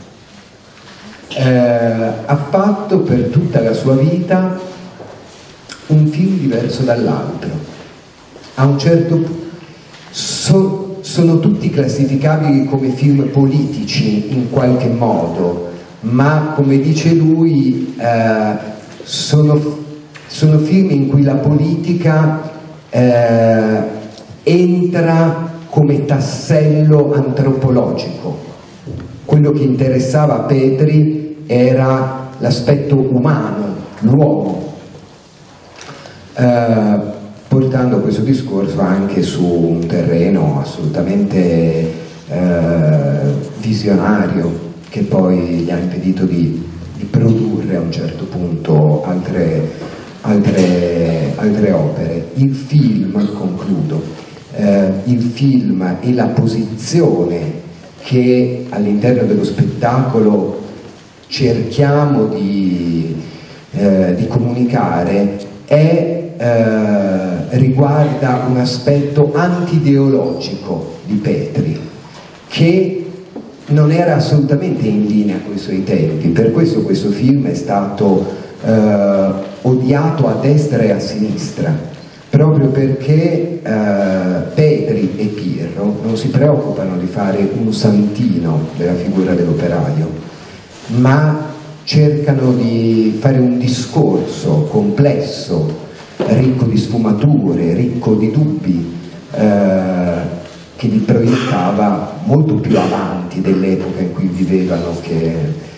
L: Eh, ha fatto per tutta la sua vita un film diverso dall'altro. A un certo punto so, sono tutti classificabili come film politici in qualche modo, ma come dice lui eh, sono, sono film in cui la politica eh, entra come tassello antropologico. Quello che interessava a Petri era l'aspetto umano, l'uomo, eh, portando questo discorso anche su un terreno assolutamente eh, visionario, che poi gli ha impedito di, di produrre a un certo punto altre, altre, altre opere. Il film, concludo, eh, il film e la posizione che all'interno dello spettacolo cerchiamo di, eh, di comunicare è Eh, riguarda un aspetto antideologico di Petri, che non era assolutamente in linea con i suoi tempi. Per questo questo film è stato eh, odiato a destra e a sinistra, proprio perché eh, Petri e Pirro non si preoccupano di fare un santino della figura dell'operaio, ma cercano di fare un discorso complesso, ricco di sfumature, ricco di dubbi, eh, che li proiettava molto più avanti dell'epoca in cui vivevano, che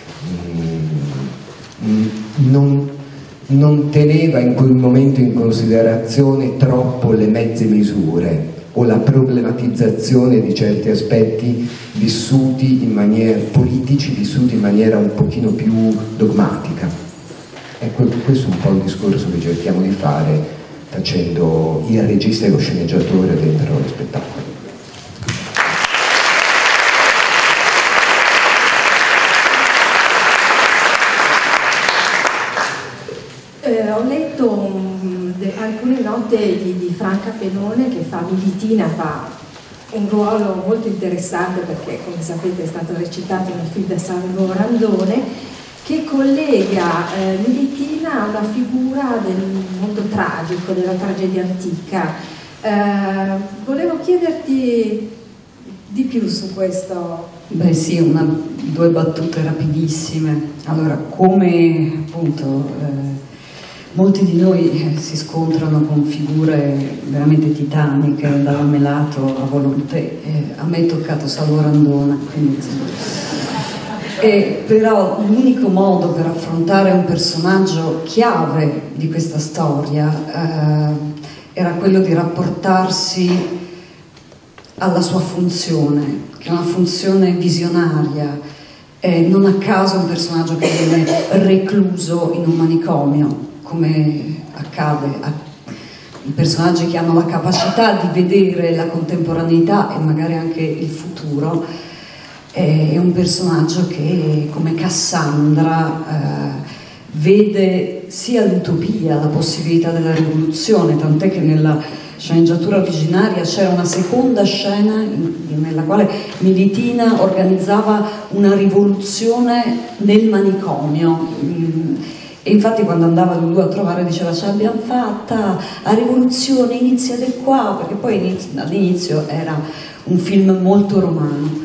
L: mm, non, non teneva in quel momento in considerazione troppo le mezze misure o la problematizzazione di certi aspetti vissuti in maniera, politici vissuti in maniera un pochino più dogmatica. Ecco, questo è un po' il discorso che cerchiamo di fare facendo il regista e lo sceneggiatore dentro lo spettacolo.
A: Eh, ho letto um, de, alcune note di, di Franca Pennone, che fa Militina, fa un ruolo molto interessante perché, come sapete, è stato recitato nel film da Salvo Randone, che collega eh, Militina alla figura del mondo tragico, della tragedia antica. Eh, volevo chiederti di più su questo.
M: Beh sì, una, due battute rapidissime. Allora, come appunto eh, molti di noi eh, si scontrano con figure veramente titaniche, da Melato a Volonté, eh, a me è toccato Salvo Randone, quindi E però l'unico modo per affrontare un personaggio chiave di questa storia eh, era quello di rapportarsi alla sua funzione, che è una funzione visionaria. Eh, non a caso è un personaggio che viene recluso in un manicomio, come accade a i personaggi che hanno la capacità di vedere la contemporaneità e magari anche il futuro. È un personaggio che, come Cassandra, eh, vede sia l'utopia, la possibilità della rivoluzione, tant'è che nella sceneggiatura originaria c'era una seconda scena in, nella quale Militina organizzava una rivoluzione nel manicomio. E infatti quando andava Lulù a trovare diceva: ce l'abbiamo fatta, la rivoluzione inizia di qua, perché poi all'inizio era un film molto romano.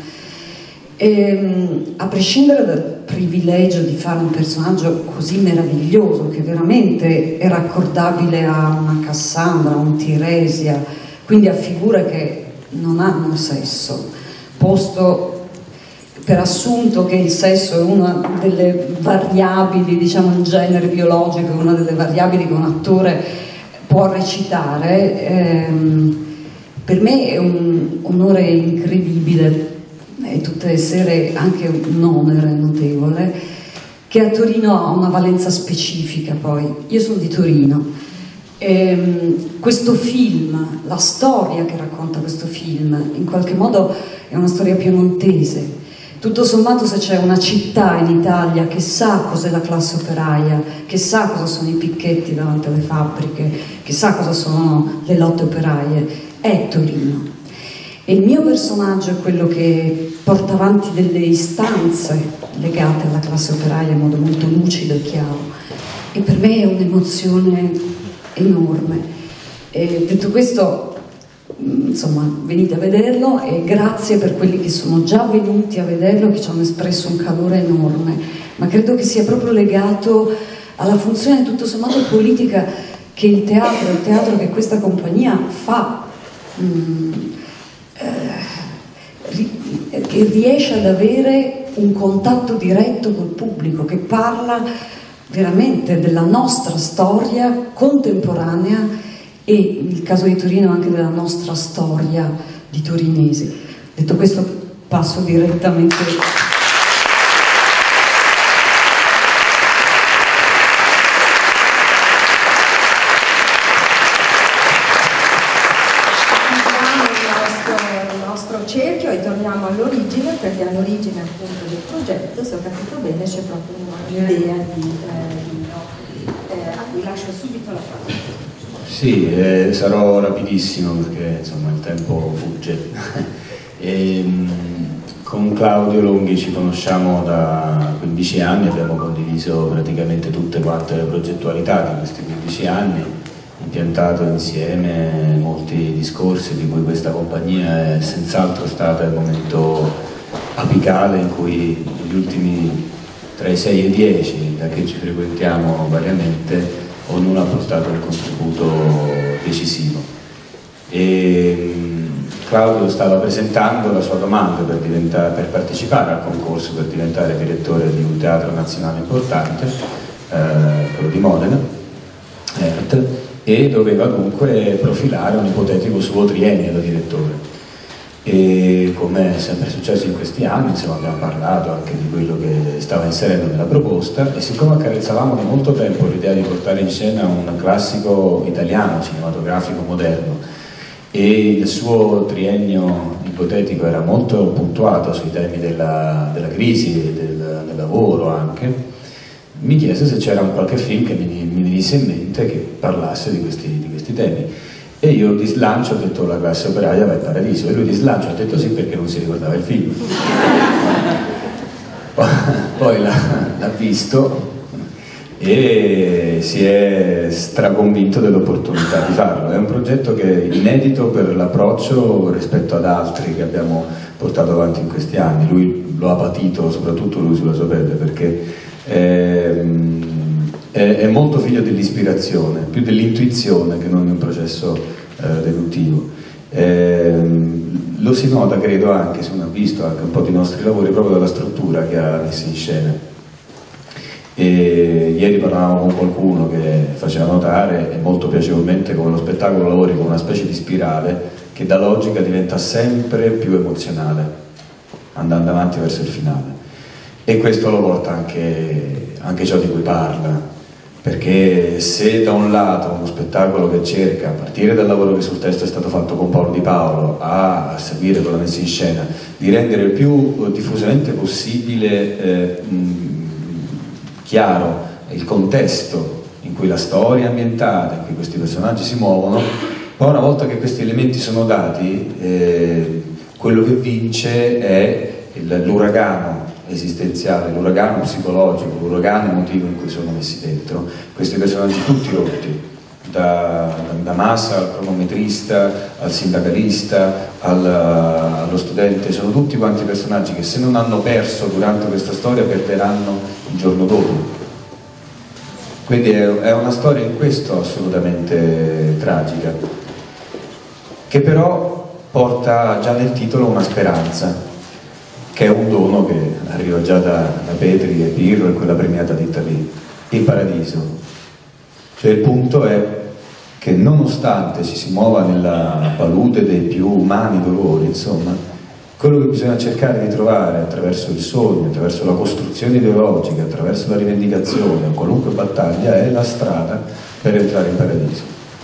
M: E, a prescindere dal privilegio di fare un personaggio così meraviglioso, che veramente è raccordabile a una Cassandra, a un Tiresia, quindi a figure che non hanno sesso, posto per assunto che il sesso è una delle variabili, diciamo in genere biologico, una delle variabili che un attore può recitare, ehm, per me è un onore incredibile e tutte le sere anche un onere notevole, che a Torino ha una valenza specifica. Poi io sono di Torino ehm, questo film, la storia che racconta questo film, in qualche modo è una storia piemontese. Tutto sommato, se c'è una città in Italia che sa cos'è la classe operaia, che sa cosa sono i picchetti davanti alle fabbriche, che sa cosa sono le lotte operaie, è Torino. E il mio personaggio è quello che porta avanti delle istanze legate alla classe operaia in modo molto lucido e chiaro. E per me è un'emozione enorme. E detto questo, insomma, venite a vederlo e grazie per quelli che sono già venuti a vederlo, che ci hanno espresso un calore enorme, ma credo che sia proprio legato alla funzione tutto sommato politica che il teatro, il teatro che questa compagnia fa, mm, eh, ri, che riesce ad avere un contatto diretto col pubblico, che parla veramente della nostra storia contemporanea e nel caso di Torino anche della nostra storia di torinesi. Detto questo, passo direttamente.
A: Il nostro cerchio e torniamo all'origine, perché all'origine appunto del progetto, se ho capito bene, c'è proprio un'idea di, eh, di eh, a cui lascio subito la parola.
J: Sì, eh, sarò rapidissimo perché insomma il tempo fugge. e, con Claudio Longhi ci conosciamo da quindici anni, abbiamo condiviso praticamente tutte quante le progettualità di questi quindici anni, impiantato insieme molti discorsi di cui questa compagnia è senz'altro stata il momento apicale in cui negli ultimi tra i sei e i dieci, da che ci frequentiamo variamente, ognuno ha portato un contributo decisivo. E Claudio stava presentando la sua domanda per, per partecipare al concorso per diventare direttore di un teatro nazionale importante, eh, quello di Modena, E R T, e doveva dunque profilare un ipotetico suo triennio da direttore. E come è sempre successo in questi anni, insomma, abbiamo parlato anche di quello che stava inserendo nella proposta, e siccome accarezzavamo da molto tempo l'idea di portare in scena un classico italiano cinematografico moderno e il suo triennio ipotetico era molto puntuato sui temi della, della crisi e del, del lavoro anche, mi chiese se c'era un qualche film che mi, mi venisse in mente che parlasse di questi, di questi temi. E io di slancio ho detto La classe operaia va in paradiso, e lui di slancio ha detto sì perché non si ricordava il film. Poi l'ha visto e si è straconvinto dell'opportunità di farlo. È un progetto che è inedito per l'approccio rispetto ad altri che abbiamo portato avanti in questi anni. Lui lo ha patito, soprattutto lui sulla sua pelle, perché è, è, è molto figlio dell'ispirazione, più dell'intuizione che non di un processo eh, deduttivo. Eh, lo si nota, credo, anche se uno ha visto anche un po' di nostri lavori, proprio dalla struttura che ha messo in scena. E ieri parlavamo con qualcuno che faceva notare, e molto piacevolmente, come lo spettacolo lavori con una specie di spirale che da logica diventa sempre più emozionale, andando avanti verso il finale. E questo lo porta anche, anche ciò di cui parla, perché se da un lato uno spettacolo che cerca, a partire dal lavoro che sul testo è stato fatto con Paolo Di Paolo, a seguire con la messa in scena, di rendere il più diffusamente possibile eh, mh, chiaro il contesto in cui la storia è ambientata, in cui questi personaggi si muovono, poi una volta che questi elementi sono dati, eh, quello che vince è l'uragano esistenziale, l'uragano psicologico, l'uragano emotivo in cui sono messi dentro questi personaggi tutti rotti, da, da Massa al cronometrista, al sindacalista, al, allo studente, sono tutti quanti personaggi che se non hanno perso durante questa storia perderanno il giorno dopo. Quindi è, è una storia in questo assolutamente tragica, che però porta già nel titolo una speranza, che è un dono che arriva già da, da Petri e Pirro e quella premiata ditta lì, il paradiso. Cioè il punto è che nonostante ci si muova nella palude dei più umani dolori, insomma, quello che bisogna cercare di trovare attraverso il sogno, attraverso la costruzione ideologica, attraverso la rivendicazione o qualunque battaglia, è la strada per entrare in paradiso.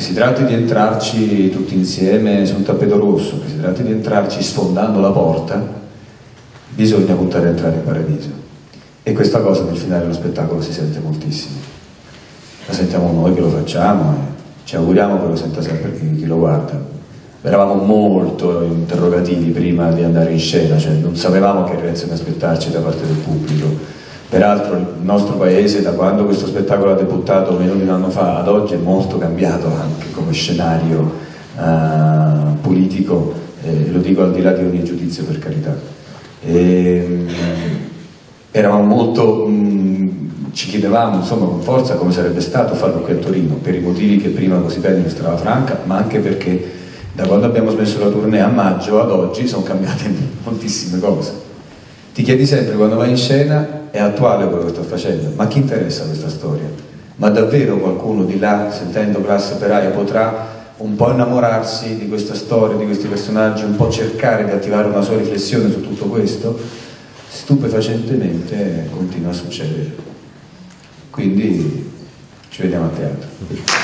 N: che si tratti di entrarci tutti insieme su un tappeto rosso, che si tratti di entrarci sfondando la porta, bisogna puntare a entrare in paradiso. E questa cosa nel finale dello spettacolo si sente moltissimo. La sentiamo noi che lo facciamo e ci auguriamo che lo senta sempre chi, chi lo guarda. Eravamo molto interrogativi prima di andare in scena, cioè non sapevamo che reazione aspettarci da parte del pubblico. Peraltro il nostro paese, da quando questo spettacolo ha debuttato meno di un anno fa ad oggi, è molto cambiato anche come scenario uh, politico, e lo dico al di là di ogni giudizio, per carità. E, eravamo molto, mh, ci chiedevamo insomma con forza come sarebbe stato farlo qui a Torino, per i motivi che prima così bene illustrava Franca, ma anche perché da quando abbiamo smesso la tournée a maggio ad oggi sono cambiate moltissime cose. Ti chiedi sempre quando vai in scena, è attuale quello che sto facendo, ma chi interessa questa storia? Ma davvero qualcuno di là, sentendo Classe Operaia, potrà un po' innamorarsi di questa storia, di questi personaggi, un po' cercare di attivare una sua riflessione su tutto questo? Stupefacentemente continua a succedere. Quindi ci vediamo a teatro.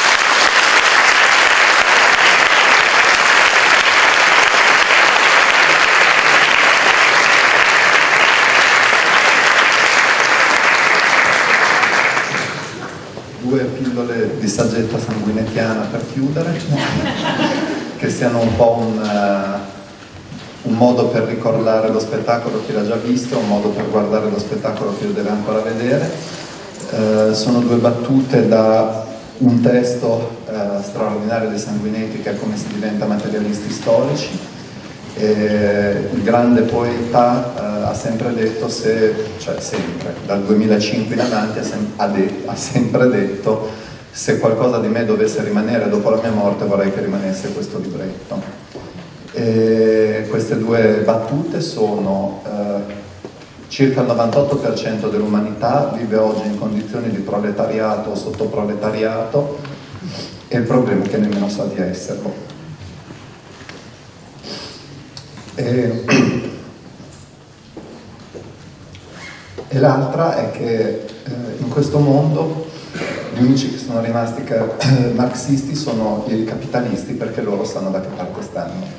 B: Due pillole di saggezza sanguinettiana per chiudere, che siano un po' un, uh, un modo per ricordare lo spettacolo chi l'ha già visto, un modo per guardare lo spettacolo chi lo deve ancora vedere. Uh, sono due battute da un testo uh, straordinario di Sanguinetti, che è Come si diventa materialisti storici. E il grande poeta uh, ha sempre detto, se, cioè sempre, dal duemilacinque in avanti ha, sem ha, ha sempre detto: se qualcosa di me dovesse rimanere dopo la mia morte vorrei che rimanesse questo libretto. E queste due battute sono uh, circa il novantotto per cento dell'umanità vive oggi in condizioni di proletariato o sottoproletariato, e il problema è che nemmeno sa di esserlo. E, e l'altra è che eh, in questo mondo gli unici che sono rimasti ca eh, marxisti sono i capitalisti, perché loro sanno da che parte stanno.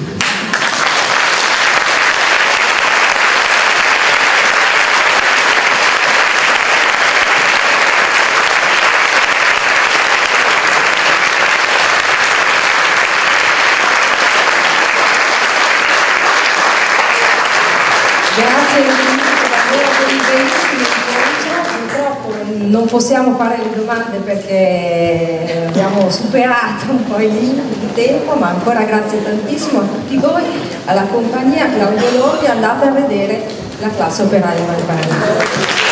A: Grazie davvero per il bellissimo incontro. Purtroppo non possiamo fare le domande perché abbiamo superato un po' i limiti di tempo, ma ancora grazie tantissimo a tutti voi, alla compagnia Claudio Lordi. Andate a vedere La Classe Operaia Valparaíso.